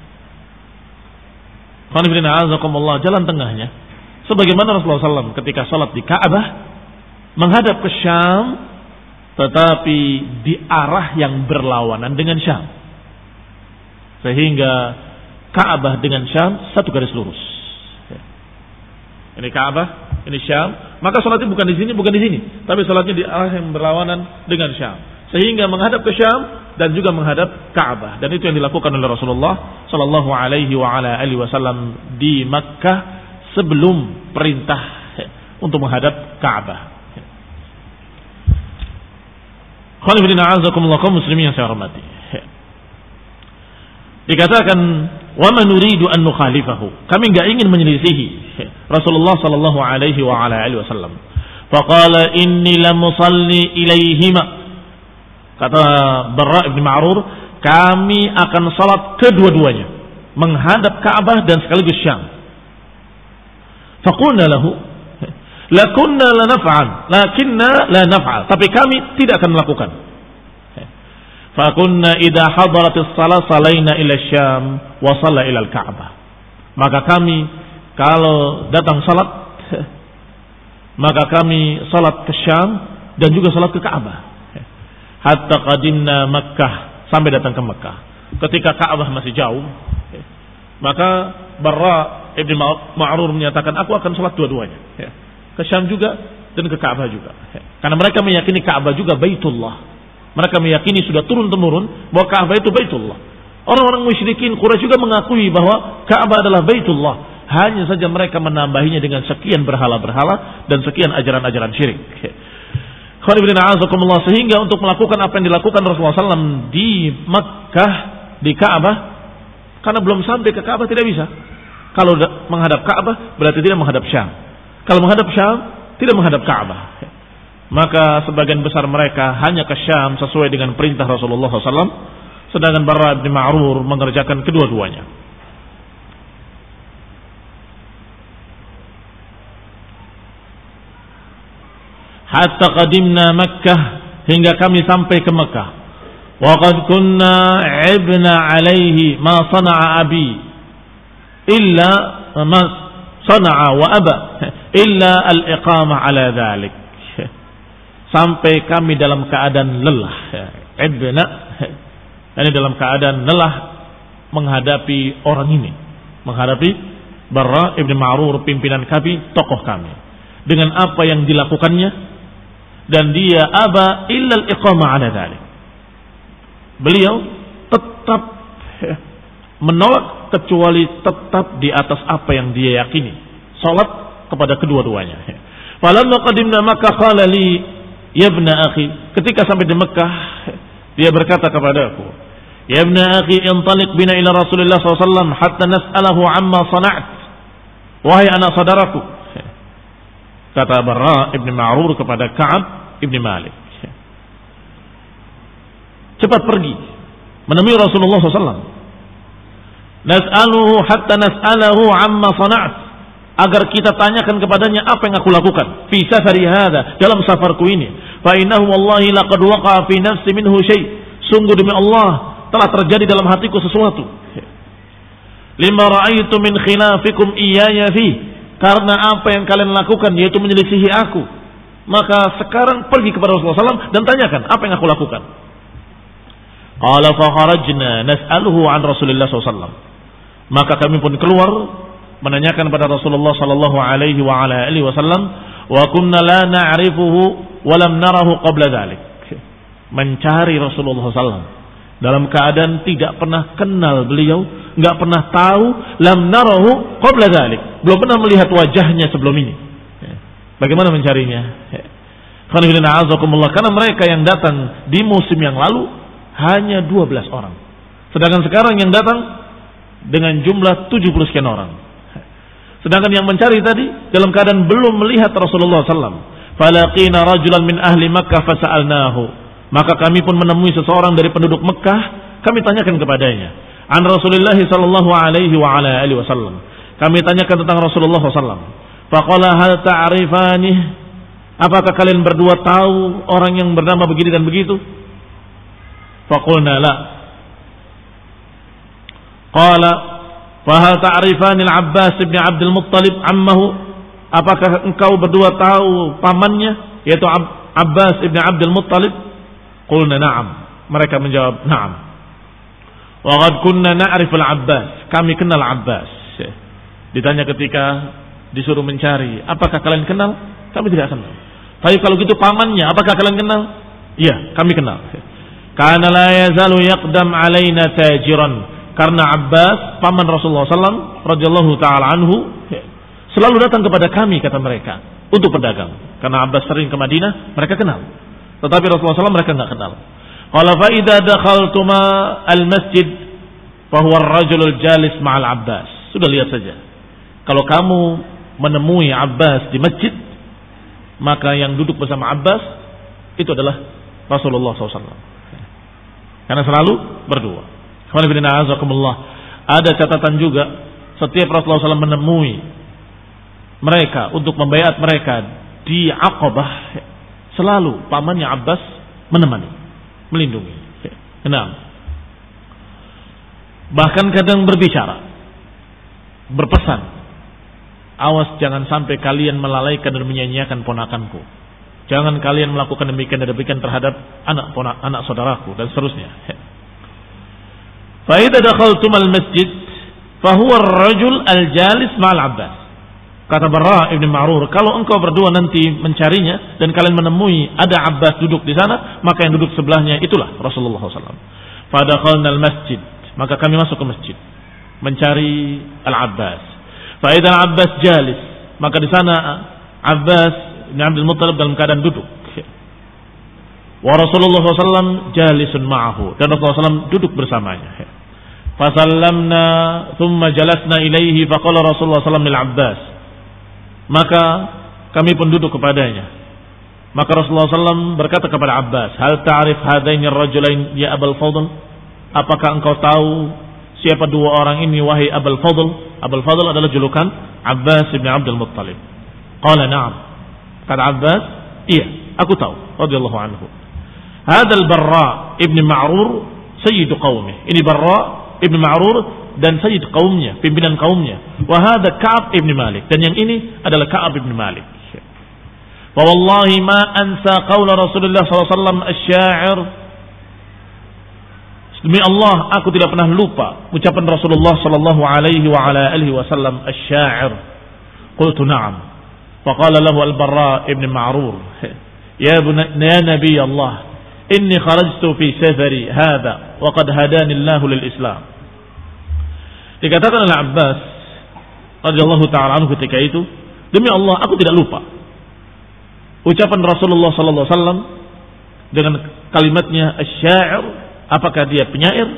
Speaker 1: Jalan tengahnya sebagaimana Rasulullah sallallahu alaihi wasallam ketika salat di Ka'bah menghadap ke Syam, tetapi di arah yang berlawanan dengan Syam, sehingga Ka'bah dengan Syam satu garis lurus. Ini Ka'bah, ini Syam, maka salatnya bukan di sini, bukan di sini, tapi salatnya di arah yang berlawanan dengan Syam, sehingga menghadap ke Syam dan juga menghadap Ka'bah. Dan itu yang dilakukan oleh Rasulullah sallallahu alaihi wa ala alihi wasallam di Makkah sebelum perintah untuk menghadap Ka'bah. Kaum muslimin yang saya hormati, dikatakan wa man nuridu an nukhalifahu, kami enggak ingin menyelisihi Rasulullah sallallahu alaihi wa ala alihi wasallam. Faqala inni lam usalli ilaihima, kata Barra bin Ma'rur, kami akan salat kedua-duanya, menghadap Ka'bah dan sekaligus Syam. Faqulna lahu lakunna la naf'al lakinna la naf'al, tapi kami tidak akan melakukan. Fa kunna idza hadaratis shalah salaina ila Syam wa shalla ila al-Ka'bah, maka kami kalau datang salat maka kami salat ke Syam dan juga salat ke Ka'bah. Hatta qadimna Makkah, sampai datang ke Makkah. Ketika Ka'bah masih jauh, maka Barra Ibn Ma'rur menyatakan, aku akan salat dua-duanya, ke Syam juga dan ke Ka'bah juga. Karena mereka meyakini Ka'bah juga Baitullah. Mereka meyakini sudah turun-temurun bahwa Ka'bah itu Baitullah. Orang-orang musyrikin Quraisy juga mengakui bahwa Ka'bah adalah Baitullah. Hanya saja mereka menambahinya dengan sekian berhala-berhala dan sekian ajaran-ajaran syirik. Sehingga untuk melakukan apa yang dilakukan Rasulullah sallallahu alaihi wasallam di Makkah, di Ka'bah, karena belum sampai ke Ka'bah tidak bisa. Kalau menghadap Ka'bah berarti tidak menghadap Syam. Kalau menghadap Syam tidak menghadap Ka'bah. Maka sebagian besar mereka hanya ke Syam sesuai dengan perintah Rasulullah sallallahu alaihi wasallam, sedangkan Barra bin Ma'rur mengerjakan kedua-duanya. Hatta qadimna Makkah, hingga kami sampai ke Makkah. Wa qad kunna ibna alaihi ma sana'a abi illa ma sana'a wa aba illa al-iqamah ala dhalik. Sampai kami dalam keadaan lelah, ibna, ini dalam keadaan lelah menghadapi orang ini, menghadapi Barra ibn Ma'rur, pimpinan kami, tokoh kami, dengan apa yang dilakukannya, dan dia aba illa al-iqamah ala dhalik. Beliau tetap menolak kecuali tetap di atas apa yang dia yakini. Salat kepada kedua-duanya. Falamma qadimna Makkah qala li ya ibna akhi, ketika sampai di Mekah dia berkata kepadaku, ya ibna akhi intaliq bina ila Rasulillah sallallahu alaihi wasallam hatta nas'alahu amma sana'at. Wahai anak saudaraku, kata Barra ibn Ma'rur kepada Ka'ab ibn Malik, cepat pergi menemui Rasulullah sallallahu alaihi wasallam. Nas'aluhu hatta nas'alahu amma sana'at, agar kita tanyakan kepadanya apa yang aku lakukan fi safari hadha, dalam safarku ini. Fa innahu wallahi laqad waqa'a fi nafsi minhu syai', sungguh demi Allah telah terjadi dalam hatiku sesuatu. Lima ra'aitu min khilafikum iyaya fi, karena apa yang kalian lakukan yaitu menyelisihi aku. Maka sekarang pergi kepada Rasulullah sallallahu alaihi wasallam dan tanyakan apa yang aku lakukan. Qala fa kharajna nas'aluhu an Rasulillah sallallahu alaihi wasallam. Maka kami pun keluar menanyakan pada Rasulullah sallallahu alaihi wa ala alihi wasallam, wa kunna la na'rifuhu wa lam narahu qabla dhalik. Mencari Rasulullah sallallahu alaihi wasallam dalam keadaan tidak pernah kenal beliau, enggak pernah tahu, lam narahu qabla dhalik, belum pernah melihat wajahnya sebelum ini. Bagaimana mencarinya? Karena mereka yang datang di musim yang lalu hanya dua belas orang, sedangkan sekarang yang datang dengan jumlah tujuh puluh sekian orang. Sedangkan yang mencari tadi dalam keadaan belum melihat Rasulullah sallallahu alaihi wasallam. Falaqina rajulan min ahli Makkah fasa'alnahu, maka kami pun menemui seseorang dari penduduk Mekah, kami tanyakan kepadanya an Rasulullah sallallahu alaihi wa ala alihi wasallam. Kami tanyakan tentang Rasulullah sallallahu alaihi wasallam. Faqala hal ta'rifani, apakah kalian berdua tahu orang yang bernama begini dan begitu? Faqulna la. Qala fahal ta'rifani al-Abbas ibn Abdul Muttalib ammahu, apakah engkau berdua tahu pamannya yaitu Abbas ibn Abdul Muttalib? Qulna na'am, mereka menjawab na'am. Wa qad kunna na'rif al-Abbas, kami kenal Abbas. Ditanya ketika disuruh mencari, apakah kalian kenal? Kami tidak kenal. Tapi kalau gitu pamannya, apakah kalian kenal? Iya, kami kenal. Kana la yazalu yaqdam alaina tajiran, karena Abbas paman Rasulullah sallallahu alaihi wasallam radhiyallahu taala anhu selalu datang kepada kami, kata mereka, untuk berdagang. Karena Abbas sering ke Madinah, mereka kenal. Tetapi Rasulullah sallallahu alaihi wasallam mereka enggak kenal. Qala fa idza dakhaltuma al-masjid fa huwa ar-rajulul jalis ma'al Abbas. Sudah lihat saja. Kalau kamu menemui Abbas di masjid, maka yang duduk bersama Abbas itu adalah Rasulullah sallallahu alaihi wasallam. Karena selalu berdua. Ada catatan juga, setiap Rasulullah sallallahu alaihi wasallam menemui mereka untuk membaiat mereka di Aqabah, selalu pamannya Abbas menemani, melindungi. Enam. Bahkan kadang berbicara, berpesan, awas jangan sampai kalian melalaikan dan menyanyiakan ponakanku. Jangan kalian melakukan demikian dan demikian terhadap anak ponak, anak saudaraku dan seterusnya. Fa idza dakhaltum al-masjid fa huwa ar-rajul al-jalis ma'al Abbas. Kata Barra ibn Ma'rur, kalau engkau berdua nanti mencarinya dan kalian menemui ada Abbas duduk di sana, maka yang duduk sebelahnya itulah Rasulullah sallallahu alaihi wasallam. Fa dakhalna al-masjid, maka kami masuk ke masjid mencari Al-Abbas. Fa idza Al-Abbas jalis, maka di sana Abbas bin Abdul Muttalib dalam keadaan duduk. Wa Rasulullah sallallahu alaihi wasallam jalisun ma'ahu, dan Rasulullah sallallahu alaihi wasallam duduk bersamanya. Fasallamna thumma jalasna ilaihi faqala Rasulullah sallallahu alaihi wasallam lil Abbas, maka kami pun duduk kepadanya. Maka Rasulullah sallallahu alaihi wasallam berkata kepada Abbas, hal ta'rif hadaini ar-rajulain ya Abul Fadl, apakah engkau tahu siapa dua orang ini wahai Abul Fadl? Abul Fadl adalah julukan Abbas bin Abdul Muttalib. Qala na'am, kata Abbas, iya, aku tahu, radhiyallahu anhu. Hadzal Barra ibn Ma'rur sayyid qaumih. Ini Barra ibn Ma'rur dan sayyid kaumnya, pimpinan kaumnya. Wa hadza Ka'ab ibn Malik, dan yang ini adalah Ka'ab ibn Malik. Wa wallahi ma ansa qaula Rasulullah sallallahu alaihi wasallam asy-sya'ir. Demi Allah, aku tidak pernah lupa ucapan Rasulullah sallallahu alaihi wa ala alihi wasallam asy-sya'ir. Qultu na'am. Fa qala lahu al-Barra ibn Ma'rur, ya bunayya nabi Allah, inni kharajtu fi safari hadha wa qad hadani Allah lil Islam. Dikatakan oleh Abbas radhiyallahu taala anhu ketika itu, demi Allah aku tidak lupa ucapan Rasulullah sallallahu alaihi wasallam dengan kalimatnya asy-sya'ir, apakah dia penyair?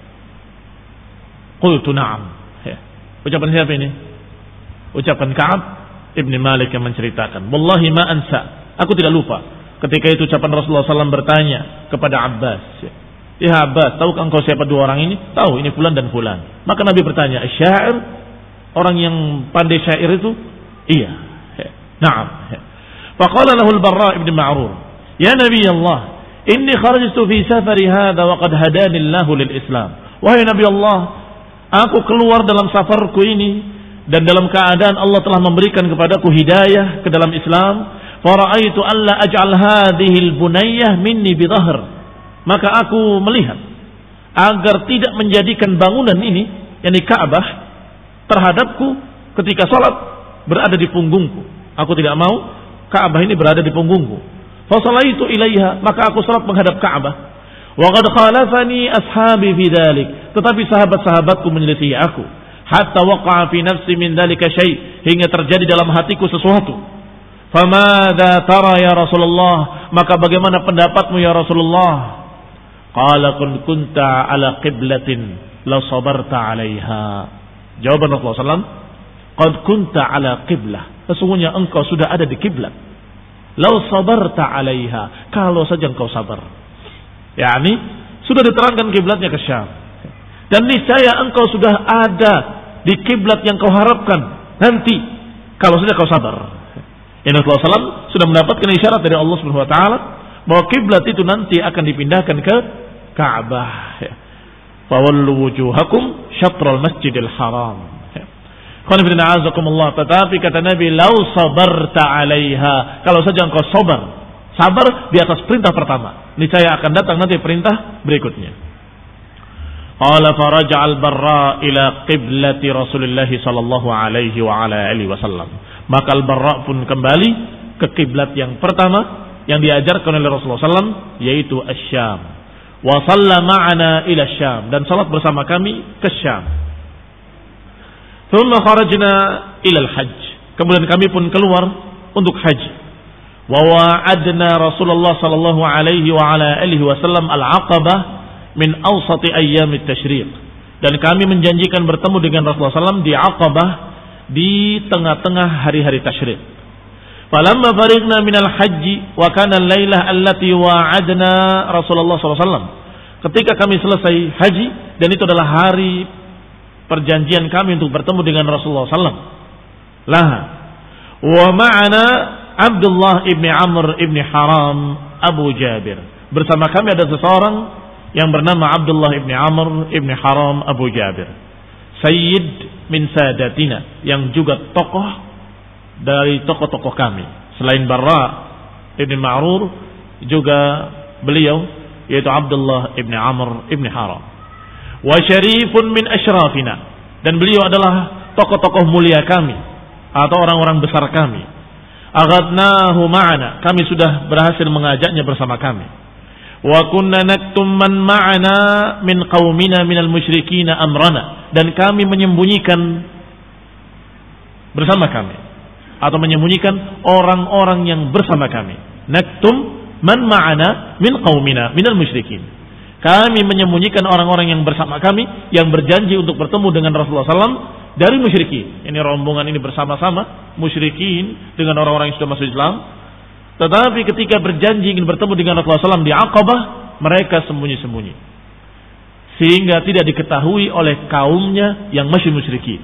Speaker 1: Qultu na'am. Ucapan siapa ini? Ucapan Ka'ab Ibn Malik yang menceritakan, wallahi ma ansa, aku tidak lupa ketika itu ucapan Rasulullah sallallahu alaihi wasallam bertanya kepada Abbas, ya Abbas, tahukah engkau siapa dua orang ini? Tahu, ini fulan dan fulan. Maka Nabi bertanya, asy-sya'ir, orang yang pandai syair itu? Iya. Na'am. Faqala lahu al-Barra ibn Ma'rur, ya Nabi Allah, inni kharajtu fi safari hadha wa qad hadani Allah lil Islam. Wahai Nabi Allah, aku keluar dalam safarku ini dan dalam keadaan Allah telah memberikan kepadaku hidayah ke dalam Islam. Fara'aitu alla aj'al hadhihi al-bunayyah minni bidhahr. Maka aku melihat agar tidak menjadikan bangunan ini, yakni Ka'bah, terhadapku ketika salat berada di punggungku. Aku tidak mau Ka'bah ini berada di punggungku. Fa sallaitu ilaiha, maka aku salat menghadap Ka'bah. Wa qad khalafani ashabi fi dzalik, tetapi sahabat-sahabatku menyelisih aku. Hatta waqa'a fi nafsi min dzalika syai', hingga terjadi dalam hatiku sesuatu. Famadza tara ya Rasulullah, maka bagaimana pendapatmu ya Rasulullah? Qala kun kunta ala qiblatin la sabarta 'alaiha. Jawaban Rasulullah sallallahu alaihi wasallam, qad kunta ala qiblah, sesungguhnya engkau sudah ada di kiblat. La sabarta 'alaiha, kalau saja engkau sabar. yakni sudah diterangkan kiblatnya ke Syam. Dan niscaya engkau sudah ada di kiblat yang kau harapkan nanti kalau saja kau sabar. Nabi sallallahu alaihi wasallam sudah mendapatkan isyarat dari Allah Subhanahu wa taala bahwa kiblat itu nanti akan dipindahkan ke Ka'bah. Fawallu wujuhakum syatral Masjidil Haram. Tetapi kata Nabi, lau sabarta 'alaiha, kalau saja engkau sabar, sabar di atas perintah pertama, niscaya akan datang nanti perintah berikutnya. Qala faraja al-Barra ila qiblati Rasulullah sallallahu alaihi wa ala alihi wasallam. Maka al-Barra pun kembali ke kiblat yang pertama yang diajarkan oleh Rasulullah sallallahu alaihi wasallam, yaitu Asy-Syam. Wa shalla ma'ana ila Syam, dan salat bersama kami ke Syam. Thumma kharajna ila al-hajj, kemudian kami pun keluar untuk haji. Wa wa'adna Rasulullah sallallahu alaihi wa ala alihi wasallam al-Aqabah min awsati ayyamit tasyriq, dan kami menjanjikan bertemu dengan Rasulullah sallallahu alaihi wasallam di Aqabah di tengah-tengah hari-hari tasyriq. Falamma farighna minal hajji wa kana al-lailah allati wa'adna Rasulullah sallallahu alaihi wasallam, ketika kami selesai haji, dan itu adalah hari perjanjian kami untuk bertemu dengan Rasulullah sallallahu alaihi wasallam. Laha wa ma'ana Abdullah ibni Amr ibni Haram Abu Jabir, bersama kami ada seseorang yang bernama Abdullah ibni Amr ibni Haram Abu Jabir, Sayyid min sadatina, yang juga tokoh dari tokoh-tokoh kami. Selain Barra ibni Ma'rur, juga beliau yaitu Abdullah ibni Amr ibni Haram. Wa syarifun min asyrafina, dan beliau adalah tokoh-tokoh mulia kami atau orang-orang besar kami. Aghadnahu ma'ana, kami sudah berhasil mengajaknya bersama kami. Wa kunna naktum man ma'ana min qaumina minal musyrikin amrana, dan kami menyembunyikan bersama kami atau menyembunyikan orang-orang yang bersama kami. Naktum man ma'ana min qaumina minal musyrikin, kami menyembunyikan orang-orang yang bersama kami yang berjanji untuk bertemu dengan Rasulullah sallallahu alaihi wasallam dari musyrikin. Ini rombongan ini bersama-sama musyrikin dengan orang-orang yang sudah masuk Islam. Tetapi ketika berjanji ingin bertemu dengan Rasulullah sallallahu alaihi wasallam di Aqabah, mereka sembunyi-sembunyi sehingga tidak diketahui oleh kaumnya yang masih musyrikin.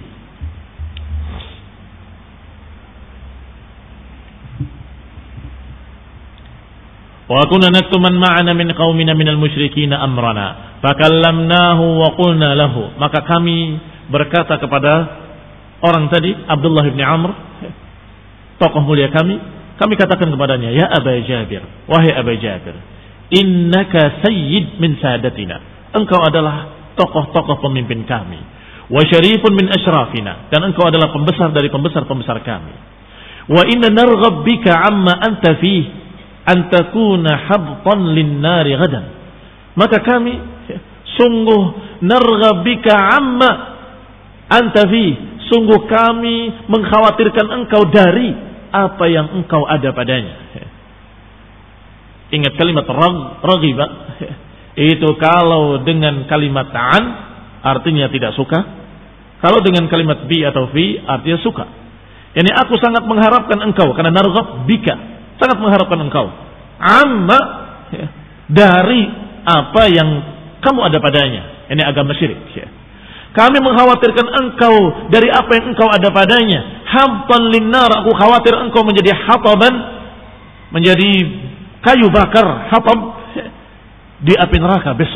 Speaker 1: Wa kunna naktumu man ma'ana min qaumina minal musyrikin amrana fakallamnahu wa qulna lahu, maka kami berkata kepada orang tadi, Abdullah bin Amr, tokoh mulia kami, kami katakan kepadanya, ya Aba Jabir, wahai Aba Jabir, innaka sayyid min sadatina, engkau adalah tokoh-tokoh pemimpin kami. Wa syarifun min asyrafina, dan engkau adalah pembesar dari pembesar-pembesar kami. Wa inna narghab bika amma anta fih, an takuna habtan lin-nari ghadan. Maka kami sungguh narghab bika amma anta fi, sungguh kami mengkhawatirkan engkau dari apa yang engkau ada padanya. Ingat kalimat raghiba itu kalau dengan kalimat an artinya tidak suka, kalau dengan kalimat bi atau fi artinya suka. Yani aku sangat mengharapkan engkau, karena narghab bika, sangat mengharapkan engkau amma dari apa yang kamu ada padanya. Ini agama syirik. Kami mengkhawatirkan engkau dari apa yang engkau ada padanya. Habtan linnar, aku khawatir engkau menjadi hataban, menjadi kayu bakar, hatab di api neraka besok.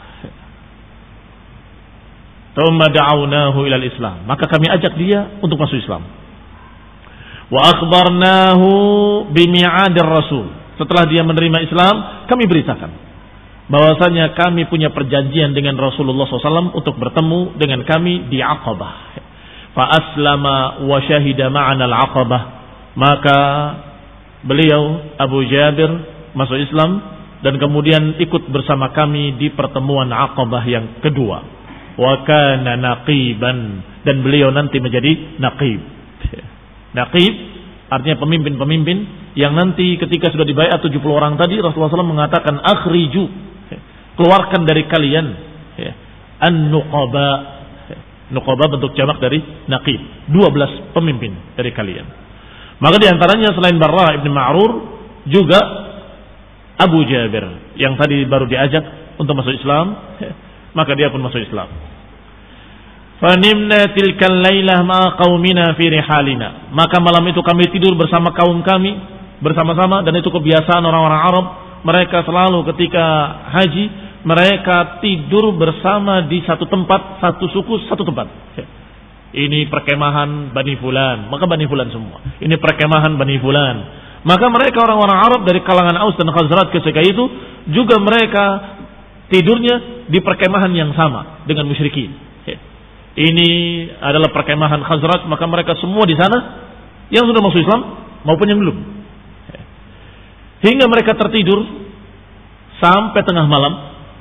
Speaker 1: Thumma da'awnahu ilal Islam, maka kami ajak dia untuk masuk Islam. Wa akhbarnahu bimi'adir rasul, setelah dia menerima Islam kami beritakan bahwasanya kami punya perjanjian dengan Rasulullah shallallahu alaihi wasallam untuk bertemu dengan kami di Aqabah. Fa aslama wa syahida ma'ana al-Aqabah, maka beliau Abu Jabir masuk Islam dan kemudian ikut bersama kami di pertemuan Aqabah yang kedua. Wa kana naqiban, dan beliau nanti menjadi naqib. Naqib artinya pemimpin-pemimpin yang nanti ketika sudah dibayar tujuh puluh orang tadi, Rasulullah shallallahu alaihi wasallam mengatakan akhriju, keluarkan dari kalian an-nuqaba. Nuqaba bentuk jamak dari naqib, dua belas pemimpin dari kalian. Maka diantaranya selain Barra ibn Ma'rur juga Abu Jabir yang tadi baru diajak untuk masuk Islam, maka dia pun masuk Islam. Fanimna tilkal lailah ma qaumina fi rihalina, maka malam itu kami tidur bersama kaum kami bersama-sama, dan itu kebiasaan orang-orang Arab, mereka selalu ketika haji mereka tidur bersama di satu tempat, satu suku satu tempat. Ini perkemahan Bani Fulan, maka Bani Fulan semua. Ini perkemahan Bani Fulan. Maka mereka orang-orang Arab dari kalangan Aus dan Khazraj ketika itu juga mereka tidurnya di perkemahan yang sama dengan musyrikin. Ini adalah perkemahan Khazraj, maka mereka semua di sana yang sudah masuk Islam maupun yang belum. Hingga mereka tertidur sampai tengah malam.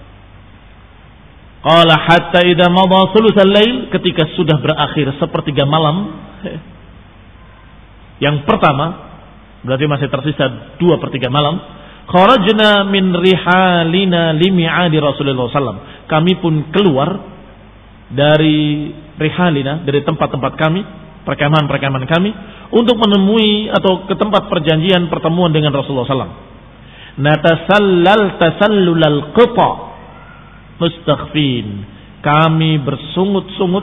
Speaker 1: Qala hatta idza madha thulutsal lail, ketika sudah berakhir sepertiga malam yang pertama, berarti masih tersisa dua per tiga malam. Kharajna min rihalina limi'adi Rasulullah sallallahu alaihi wasallam, kami pun keluar dari rihalina, dari tempat-tempat kami, perkemahan-perkemahan kami, untuk menemui atau ke tempat perjanjian pertemuan dengan Rasulullah sallallahu alaihi wasallam. Natasallal tasallulal qita mustakhfin, kami bersungut-sungut,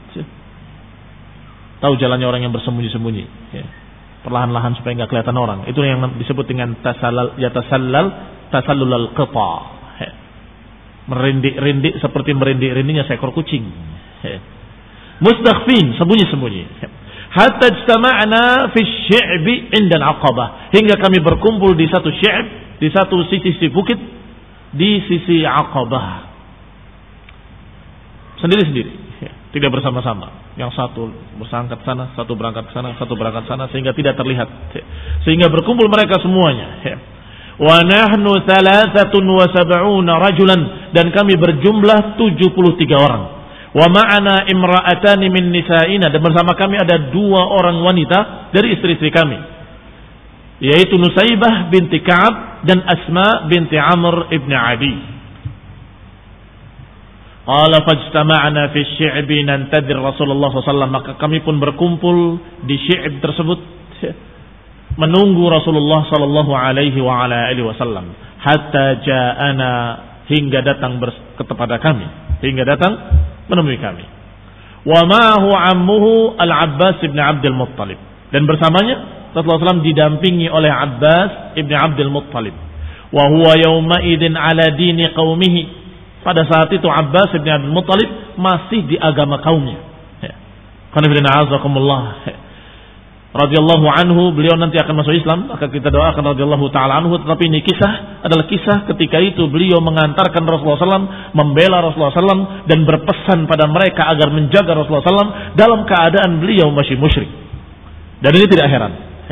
Speaker 1: tahu jalannya orang yang bersembunyi-sembunyi, ya, perlahan-lahan supaya nggak kelihatan orang. Itu yang disebut dengan tasallal, ya tasallal tasallulal qita, ya, merindik-rindik seperti merindik-rindiknya seekor kucing, ya. Mustakhfin, sembunyi-sembunyi. Hatta ijtama'na fi syi'bi 'inda al-Aqabah, hingga kami berkumpul di satu syi'b, di satu sisi bukit di sisi Aqabah. Sendiri-sendiri, tidak bersama-sama. Yang satu berangkat ke sana, satu berangkat ke sana, satu berangkat ke sana, sehingga tidak terlihat. Sehingga berkumpul mereka semuanya. Wa nahnu thalathatun wa sab'una rajulan, dan kami berjumlah tujuh puluh tiga orang. Wa ma'ana imra'atani min nisa'ina, dan bersama kami ada dua orang wanita dari istri-istri kami, yaitu Nusaybah binti Ka'ab dan Asma binti Amr ibn Adi. Qala fajtama'na fi syi'bi nantadir Rasulullah sallallahu alaihi wasallam, maka kami pun berkumpul di syi'b tersebut menunggu Rasulullah sallallahu alaihi wa ala alihi wasallam, hatta ja'ana, hingga datang kepada kami, hingga datang menemui kami. Wa ma'ahu ammuhu Al-Abbas ibn Abdul Muttalib, dan bersamanya Rasulullah sallallahu alaihi wasallam didampingi oleh Abbas ibn Abdul Muttalib. Wa huwa yawma idin ala dini qaumihi, pada saat itu Abbas ibn Abdul Muttalib masih di agama kaumnya. Qanifidina azakumullah. Radhiyallahu anhu, beliau nanti akan masuk Islam, maka kita doakan radhiyallahu ta'ala anhu. Tetapi ini kisah adalah kisah ketika itu beliau mengantarkan Rasulullah sallallahu alaihi wasallam, membela Rasulullah sallallahu alaihi wasallam, dan berpesan pada mereka agar menjaga Rasulullah sallallahu alaihi wasallam dalam keadaan beliau masih musyrik. Dan ini tidak heran.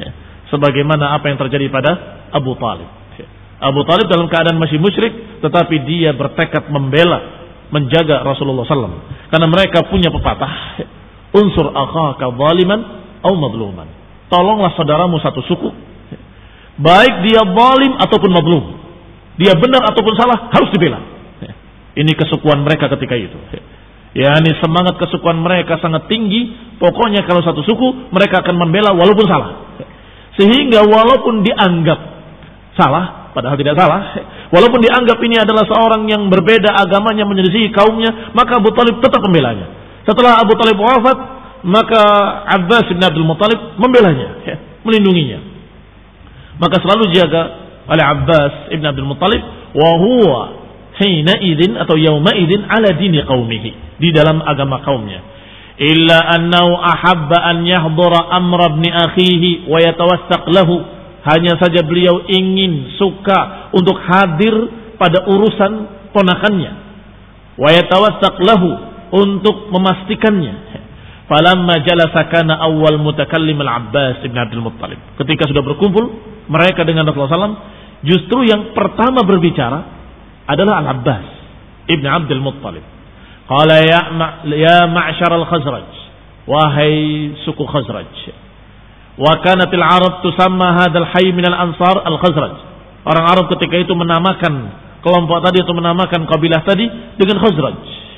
Speaker 1: sebagaimana apa yang terjadi pada Abu Talib. Abu Talib dalam keadaan masih musyrik, tetapi dia bertekad membela, menjaga Rasulullah sallallahu alaihi wasallam. Karena mereka punya pepatah, unsur akhaka zaliman atau madluman. Tolonglah saudaramu satu suku, baik dia zalim ataupun madlum. Dia benar ataupun salah, harus dibela. Ini kesukuan mereka ketika itu. Ya, ini semangat kesukuan mereka sangat tinggi. Pokoknya kalau satu suku, mereka akan membela walaupun salah. Sehingga walaupun dianggap salah, padahal tidak salah, walaupun dianggap ini adalah seorang yang berbeda agamanya, menyelisihi kaumnya, maka Abu Talib tetap membelanya. Setelah Abu Talib wafat, maka Abbas bin Abdul Muttalib membelanya, ya, melindunginya. Maka selalu jaga oleh Abbas bin Abdul Muttalib, wa huwa hina idin atau yauma idin ala dini qaumihi, di dalam agama kaumnya. Illa annahu ahabba an yahdura amra ibn akhihi wa yatawassaq lahu. Hanya saja beliau ingin, suka untuk hadir pada urusan ponakannya. Wa yatawassaq lahu, untuk memastikannya. Falamma jalasa kana awwal mutakallim al-Abbas ibn Abdul Muttalib. Ketika sudah berkumpul mereka dengan Rasulullah sallallahu alaihi wasallam, justru yang pertama berbicara adalah Al-Abbas ibn Abdul Muttalib. Qala ya ma, ya ma'syar al-Khazraj, wahai suku Khazraj. Wa kanatil Arab tusamma hadzal hayy min al-Ansar al-Khazraj. Orang Arab ketika itu menamakan kelompok tadi atau menamakan kabilah tadi dengan Khazraj.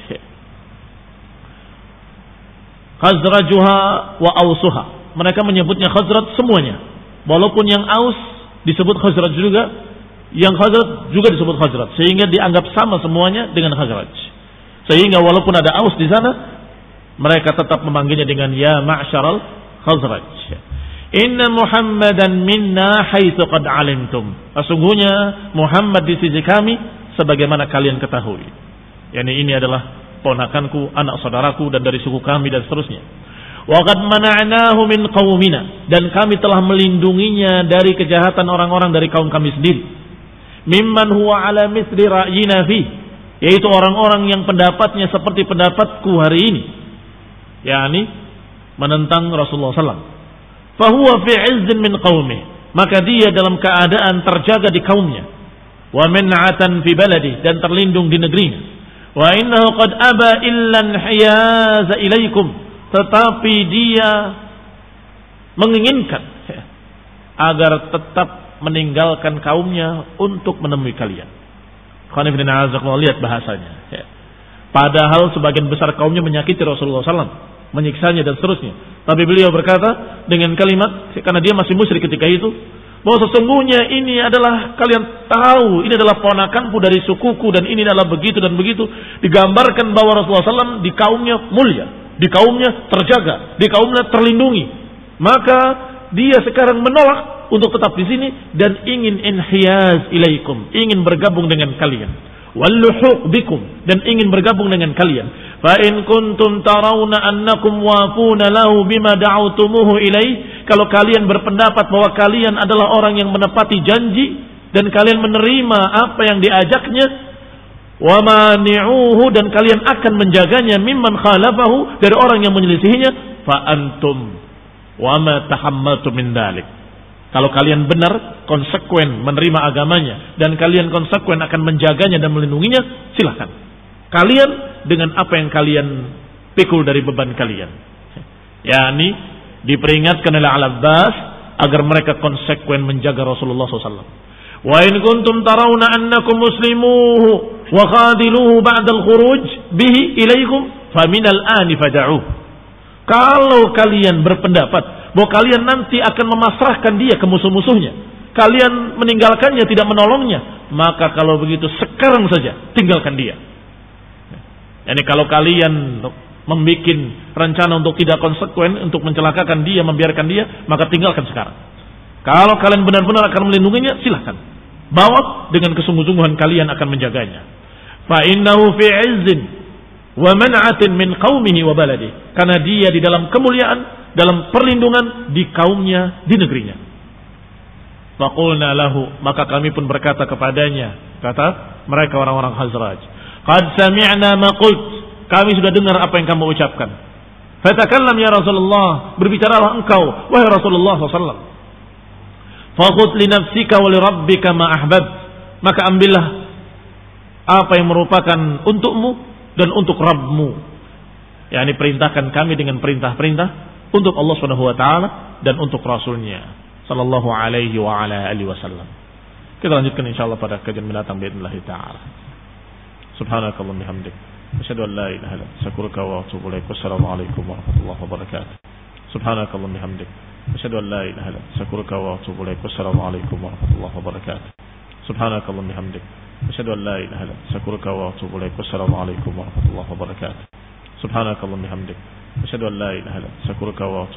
Speaker 1: Khazrajuha wa Ausuha. Mereka menyebutnya Khazraj semuanya. Walaupun yang Aus disebut Khazraj juga, yang Khazraj juga disebut Khazraj, sehingga dianggap sama semuanya dengan Khazraj. Sehingga walaupun ada Aus di sana, mereka tetap memanggilnya dengan ya ma'syaral Khazraj. Inna Muhammadan minna haitsu qad alimtum. Sesungguhnya Muhammad di sisi kami sebagaimana kalian ketahui. Yani ini adalah ponakanku, anak saudaraku, dan dari suku kami dan seterusnya. Wa qad mana'nahu min qaumina, dan kami telah melindunginya dari kejahatan orang-orang dari kaum kami sendiri. Mimman huwa ala mithli ra'yina fi, yaitu orang-orang yang pendapatnya seperti pendapatku hari ini, yakni menentang Rasulullah sallallahu alaihi wasallam. Fahuwa fi 'izzin min qaumih, maka dia dalam keadaan terjaga di kaumnya. Wa min'atan fi baladi, dan terlindung di negerinya. Wa innahu qad aba illa inhiyaza ilaikum, tetapi dia menginginkan agar tetap meninggalkan kaumnya untuk menemui kalian. Lihat bahasanya. Padahal sebagian besar kaumnya menyakiti Rasulullah sallallahu alaihi wasallam, menyiksanya dan seterusnya. Tapi beliau berkata dengan kalimat, karena dia masih musyrik ketika itu, bahwa sesungguhnya ini adalah, kalian tahu, ini adalah ponakanku dari sukuku, dan ini adalah begitu dan begitu. Digambarkan bahwa Rasulullah sallallahu alaihi wasallam di kaumnya mulia, di kaumnya terjaga, di kaumnya terlindungi. Maka dia sekarang menolak untuk tetap di sini dan ingin inhiyaz ilaikum, ingin bergabung dengan kalian. Walluhuq bikum, dan ingin bergabung dengan kalian. Fa in kuntum tarawna annakum wafuna lahu bima da'awtumuhu ilaih, kalau kalian berpendapat bahwa kalian adalah orang yang menepati janji dan kalian menerima apa yang diajaknya, wa mani'uhu, dan kalian akan menjaganya, mimman khalafahu, dari orang yang menyelisihinya, fa antum wa ma tahammaltu min dalik. Kalau kalian benar, konsekuen menerima agamanya, dan kalian konsekuen akan menjaganya dan melindunginya, silahkan. Kalian dengan apa yang kalian pikul dari beban kalian. Yani diperingatkan oleh Al-Abbas agar mereka konsekuen menjaga Rasulullah sallallahu alaihi wasallam. Wa in kuntum tarawna annakum muslimuhu wa khadiluhu ba'da al-khuruj bihi ilaikum faminal ani fada'uh. Kalau kalian berpendapat bahwa kalian nanti akan memasrahkan dia ke musuh-musuhnya, kalian meninggalkannya, tidak menolongnya, maka kalau begitu sekarang saja tinggalkan dia. Yani kalau kalian membuat rencana untuk tidak konsekuen, untuk mencelakakan dia, membiarkan dia, maka tinggalkan sekarang. Kalau kalian benar-benar akan melindunginya, silahkan. Bawa dengan kesungguh-sungguhan kalian akan menjaganya. Fa innahu fi 'izzin wa man'atin min qaumihi wa baladi, karena dia di dalam kemuliaan, dalam perlindungan di kaumnya, di negerinya. Faqulna lahu, maka kami pun berkata kepadanya, kata mereka orang-orang Khazraj, qad sami'na ma qult, kami sudah dengar apa yang kamu ucapkan. Fatakallam ya Rasulullah, berbicaralah engkau wahai Rasulullah sallallahu alaihi wasallam. Fakhudh li nafsika wa li rabbika ma ahbab. Maka ambillah apa yang merupakan untukmu dan untuk Rabbmu. yakni perintahkan kami dengan perintah-perintah untuk Allah Subhanahu wa taala dan untuk Rasulnya sallallahu alaihi wa ala alihi wasallam. Kita lanjutkan insyaallah pada kajian mendatang باذنillah taala. Subhanakallahumma bihamdik asyhadu an la ilaha illa anta astaghfiruka wa atubu ilaik. Wassalamu alaikum warahmatullahi wabarakatuh. Subhanakallahumma bihamdik asyhadu an la ilaha illa anta astaghfiruka wa atubu ilaik. Wassalamu alaikum warahmatullahi wabarakatuh. Subhanakallahumma bihamdik asyhadu an la ilaha illa anta astaghfiruka wa atubu ilaik. Wassalamu alaikum warahmatullahi wabarakatuh. Subhanakallahumma bihamdik asyhadu an la ilaha illa anta astaghfiruka wa